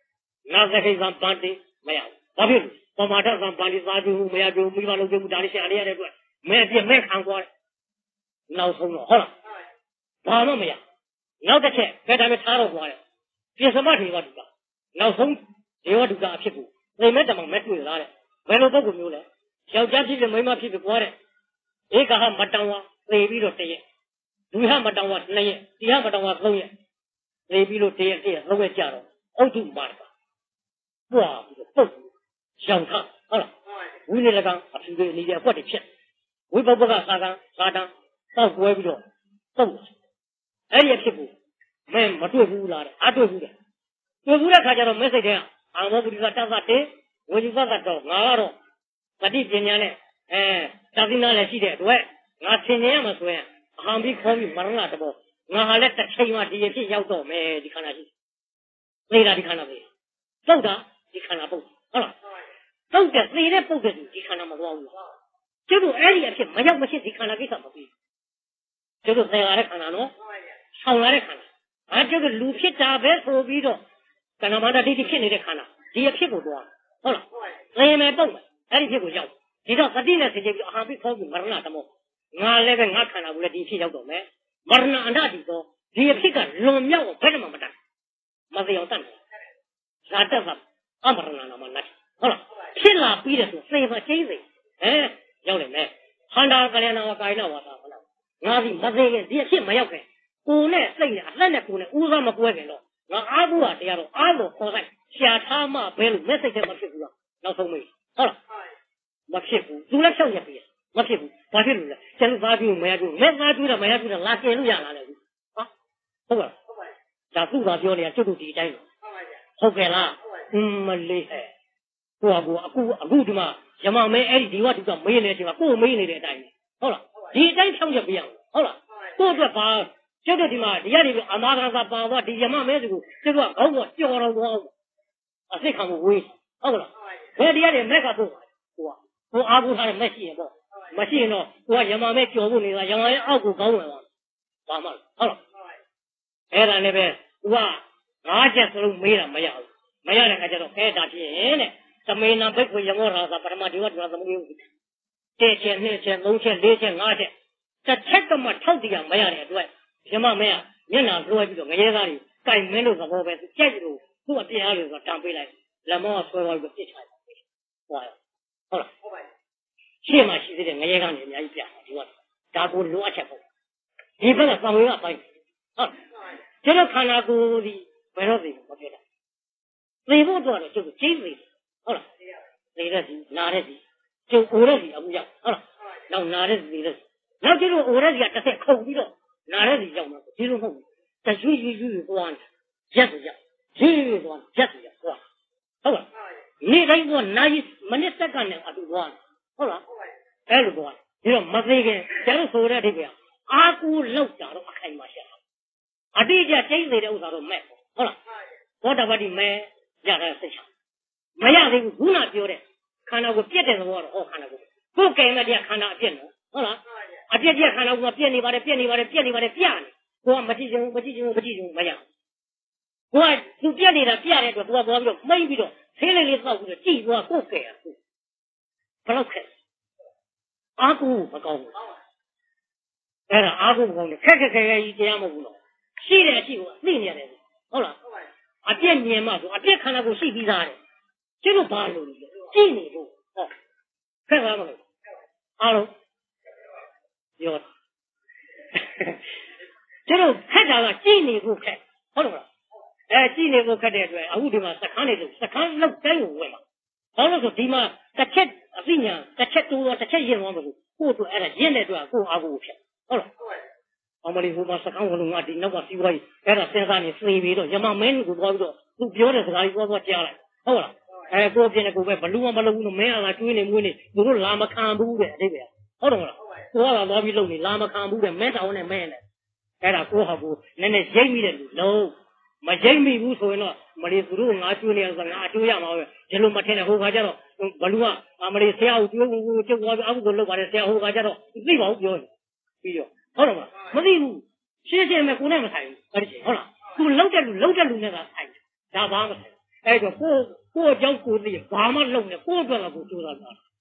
နာသခိသံပန္တိမရဘူးဘာဖြစ်လို့ပမာဒသံပန္တိသာကျုံမရကျုံမိဘလုံးကျုံဒါလေးရှာရရတဲ့အတွက်မဲပြမဲခံသွားနောက်ဆုံးတော့ဟုတ်လားဘာမှမရနောက်တစ်ချက်ဘယ်တိုင်းထားတော့သွားတယ်ပြစ္ဆမထေဝတုကနောက်ဆုံးဒေဝတုကအဖြစ်ကိုသိမဲ့တမောင်မဲ့တွေ့လာတဲ့ဘယ်လိုပုဂ္ဂိုလ်မျိုးလဲယောက်ျားဖြစ်ဖြစ်မိန်းမဖြစ်ဖြစ်သွားတဲ့ဧကဟမတံဝါသေပြီးတော့တရက်ဒုဟမတံဝါနှစ်ရက်တိဟမတံဝါသုံးရက်သေပြီးတော့တရက်တရက်သုံးရက်ကြတော့ဩတုမာရကပွားပြီးတော့ပုတ်ရောင်ထဟုတ်လားဝိနည်းလကအဖြူတွေနေတဲ့အကွက်တွေဖြစ်ဝိပုပ္ပကသာကံသာတံတောက်ကွဲပြီးတော့တုတ်အဲ့ဒီအဖြစ်ကိုမင်းမတွေ့ဘူးလားအတွေ့ဘူးတယ်တွေ့ဘူးတဲ့ခါကျတော့မက်ဆေ့တဲ့အာမောပုရိသတသတေဝိဇ္ဇသတ္တောငါကတော့ပฏิပညာနဲ့အဲသာသနာလည်းရှိတဲ့အတွက်ငါသင်နေရမှာဆိုရင်အဟံပြီးခေါ်ပြီးမရဏတဘောငါဟာလည်းတစ်ချိန်မှဒီအဖြစ်ရောက်တော့မယ်ဒီခန္ဓာရှိသေတာဒီခန္ဓာပဲသုတ်တာဒီခန္ဓာပုတ်ဟုတ်လားသုတ်တဲ့သေတဲ့ပုတ်တဲ့ဒီခန္ဓာမသွားဘူးကျတို့အဲ့ဒီအဖြစ်မရောက်မဖြစ်ဒီခန္ဓာကိစ္စမပြီးကျတို့သေလာတဲ့ခန္ဓာနော်ဆောင်လာတဲ့ခန္ဓာအဲကျတို့လူဖြစ်တာပဲဆိုပြီးတော့ကဏ္ဍမန္တတိဖြစ်နေတဲ့ခန္ဓာဒီအဖြစ်ကိုသွားဟုတ်လားသေမယ်ပုတ်မယ်အဲ့ဒီဖြစ်ကိုရောက်ဒီတော့သတိနဲ့သိကြပြီးအဟံပြီးခေါ်ပြီးမရဏတမောငါလည်းပဲငါခန္ဓာကိုလည်းဒီဖြစ်ရောက်တော့မယ်မရဏအန္တတိတော့ဒီအဖြစ်ကလွန်မြောက်ဘယ်မှမတတ်မသိအောင်တတ်တယ်ဇာတတ်ကအမရဏနာမနတ်ဟုတ်လားဖြစ်လာပြီးတဲ့ဆိုသေပါကျိသိဟဲရောက်နေမယ်ခန္ဓာကလျာဏဝကာယနာဝါသာဟုတ်လားငါဒီမသိရင်ဒီအဖြစ်မရောက်ခင်ကိုယ်နဲ့စိတ်နဲ့အသက်နဲ့ကိုယ်နဲ့ဥစားမကွဲခင်တော့ငါအားကိုးတာတရားတော့အားလို့ခေါ်လိုက်ရှာထားမှဘဲလို့မက်ဆေ့ချ်မဖြစ်ဘူးလားနောက်ဆုံးမေးဟုတ်လားမဖြစ်ဘူးသူလည်းဖြောက်ရပြီမဖြစ်ဘူးဘာဖြစ်လို့လဲကျန်လို့သားပြီးမရဘူးမဲ့သားပြီးတော့မရဘူးတော့လာကျင်လို့ရလာတယ်ဘူးဟာဟုတ်ပါလားဒါသူ့ကပြောနေတာကျွတ်တူဒီအတိုင်းဟုတ်ကဲ့လားအင်းမလေးဟဲ့ကိုကကိုအခုအခုဒီမှာယမမဲအဲ့ဒီဒီဝတုကမေးနေတယ်ဒီမှာကိုမေးနေတဲ့အတိုင်းဟုတ်လားဒီအတိုင်းဖြောက်ရပြရဟုတ်လားကိုအတွက်ဘာကျွတ်တူဒီမှာဒီရနေပြီးအမာသာသာပါသွားဒီယမမဲစီကိုကျွတ်ကခေါင်းကကြော်တော့သွားအစိတ်ခံဖို့ဝေးဟုတ်လားဘယ်တရားတွေမက်ကဖို့ကိုကကိုအားကိုးထားတဲ့မက်ရှိရင်ပေါ့မရှိရင်တော့ကိုကယမမဲကြော်ဖို့နေတာယမမဲအောက်ကိုကောင်းဝင်သွားဘာမှဟုတ်လားအဲ့ဒါလည်းပဲသူကငါးချက်စလုံးမေးတာမရဘူးမရတဲ့အခါကျတော့ခဲတာဖြစ်ရင်တဲ့သမေနံဘိက္ခွေယမောရာသာပရမဒေဝဒုရသမုဒိယတဲ့ချက်နှစ်ချက်သုံးချက်လေးချက်ငါးချက်တစ်ချက်ကမှထောက်တရားမရတဲ့အတွက်ယမမဲမျက်နှာလွှဲပြီးတော့ငရဲသားတွေကင်မင်းလို့သဘောပဲကြိုက်လို့သူ့အပြင်းအားလို့ဆိုတံပေးလိုက်လက်မောဆွဲသွားပြီးပြစ်ချလိုက်ဟုတ်လားဟုတ်လားဟုတ်ပါဘူးရှေ့မှာရှိသေးတဲ့ငရဲကနေအများကြီးပြတယ်ဒီကဒါကိုလိုအပ်ချက်ပေါ့ဒီဘက်ကသံဝေကပိုင်းဟုတ်ကျွန်တော်ခန္ဓာကိုယ်ဒီဘယ်တော့သိမပြောတာသိဖို့တော့ကျုပ်ကျိသိဟုတ်လားသိတဲ့စီနာတဲ့စီကျုပ်အိုတဲ့စီအခုရောက်ဟုတ်လားနောက်နာတဲ့စီသိတဲ့နောက်ကျတော့အိုတဲ့စီကတစ်ဆက်ခုန်ပြီးတော့နာတဲ့စီရောက်မှာဒီလိုမဟုတ်ဘူးတရွေ့ရွေ့ရွေ့သွားတယ်ရက်ဆိုရက်ရွေ့ရွေ့သွားရက်ဆိုရက်သွားဟုတ်လားနေ့တိုင်းကနိုင်မိနစ်စက္ကန့်နဲ့အတူသွားဟုတ်လားအဲ့လိုသွားဒီတော့မသိခင်ကျတော့ဆိုတဲ့အထိပ္ပယ်အာကူလောက်တာတော့အခိုင်မှာရှာအတိအကျကျိသိတဲ့ဥစ္စာတော့မဲ့ဟုတ်လားဘောဓဘာတိမဲ့ရတဲ့စိတ်ချမရသေးဘူးခုနပြောတဲ့ခန္ဓာကိုပြက်တဲ့သဘောတော့ဟောခန္ဓာကိုကိုယ်ကဲမဲ့တရားခန္ဓာအပြက်နော်ဟုတ်လားအပြက်ပြက်ခန္ဓာကိုပြက်နေပါတယ်ပြက်နေပါတယ်ပြက်နေပါတယ်ပြနေကိုကမကြည့်ချင်ဘူးမကြည့်ချင်ဘူးမကြည့်ချင်ဘူးမရကိုကသူပြက်နေတာပြတဲ့အတွက်ကိုကသွားပြီးတော့မိတ်ပြီးတော့ဆေးလေးလေးသောက်ပြီးတော့ကြည့်သွားကိုယ်ကဲအခုဘယ်တော့ခက်အာကူမကောင်းဘူးအဲ့ဒါအာကူမကောင်းတယ်ခက်ခက်ခဲခဲကြီးတရားမဟုတ်ဘူးနော်ရှိတဲ့အရှိကိုအသိနေရတယ်ဟုတ်လားအပြက်မြင်မှဆိုအပြက်ခန္ဓာကိုရှိပြီးသားတယ်ကျတို့ဘာလို့လဲကြည့်နေဖို့ဟောခက်ပါမလို့အားလုံးပြောကျတို့ခက်တာကကြည့်နေဖို့ခက်ဟုတ်လားအဲကြည့်နေဖို့ခက်တဲ့အတွက်အခုဒီမှာစခန်းနေလို့စခန်းလောက်တိုင်းကိုဝင်မှာဘာလို့ဆိုဒီမှာတစ်ချက်အသိဉာဏ်တစ်ချက်တိုးတော့တစ်ချက်ရင်သွားမှာကိုကို့အတွက်အဲ့ဒါရင့်တဲ့အတွက်ကိုအားကိုဖြစ်ဟုတ်လားအမလီဟိုမှာစခန်းဝင်လို့ငါဒီနောက်ကစီးပွားရေးအဲ့ဒါစဉ်းစားနေသိပြီးတော့ယမမင်းကိုသွားပြီးတော့သူပြောတဲ့စကားကြီးသွားသွားကြားလိုက်ဟုတ်လားအဲကိုပြင်းနေကိုပဲဘလူးမမလုပ်ဘူးလို့မင်းကလာတွေးနေမွေးနေသူတို့လာမခံဘူးတဲ့အတိတ်ပဲဟုတ်တယ်မလားကိုကလာပြီးလုပ်နေလာမခံဘူးတဲ့မင်းတောင်းနဲ့မင်းနဲ့အဲ့ဒါကိုဟာကိုနည်းနည်းရိတ်မိတဲ့လူလုံးမရိတ်မိဘူးဆိုရင်တော့မလီသူတို့ငါကျွေးနေရဆိုငါအကျိုးရမှာပဲဒီလိုမထင်နဲ့ဟိုခါကျတော့ဘလူးကအမလီဆရာကိုကျွေးဖို့ကျုပ်သွားပြီးအခုကိုလုပ်ပါတယ်ဆရာဟိုခါကျတော့သိပါဘူးပြောနေပြီးတော့ဟုတ်တယ်မလားမသိဘူးရှင်းရှင်းပဲကိုနဲ့မဆိုင်ဘူးအဲ့ဒီဟုတ်လားသူလောက်တဲ့လူလောက်တဲ့လူနဲ့သာဆိုင်ဒါဘာမှမဆိုင်အဲ့တော့ကိုကိုကြောင့်ကိုသိဘာမှလုံနေကိုအတွက်လည်းကိုကြိုးစားတာ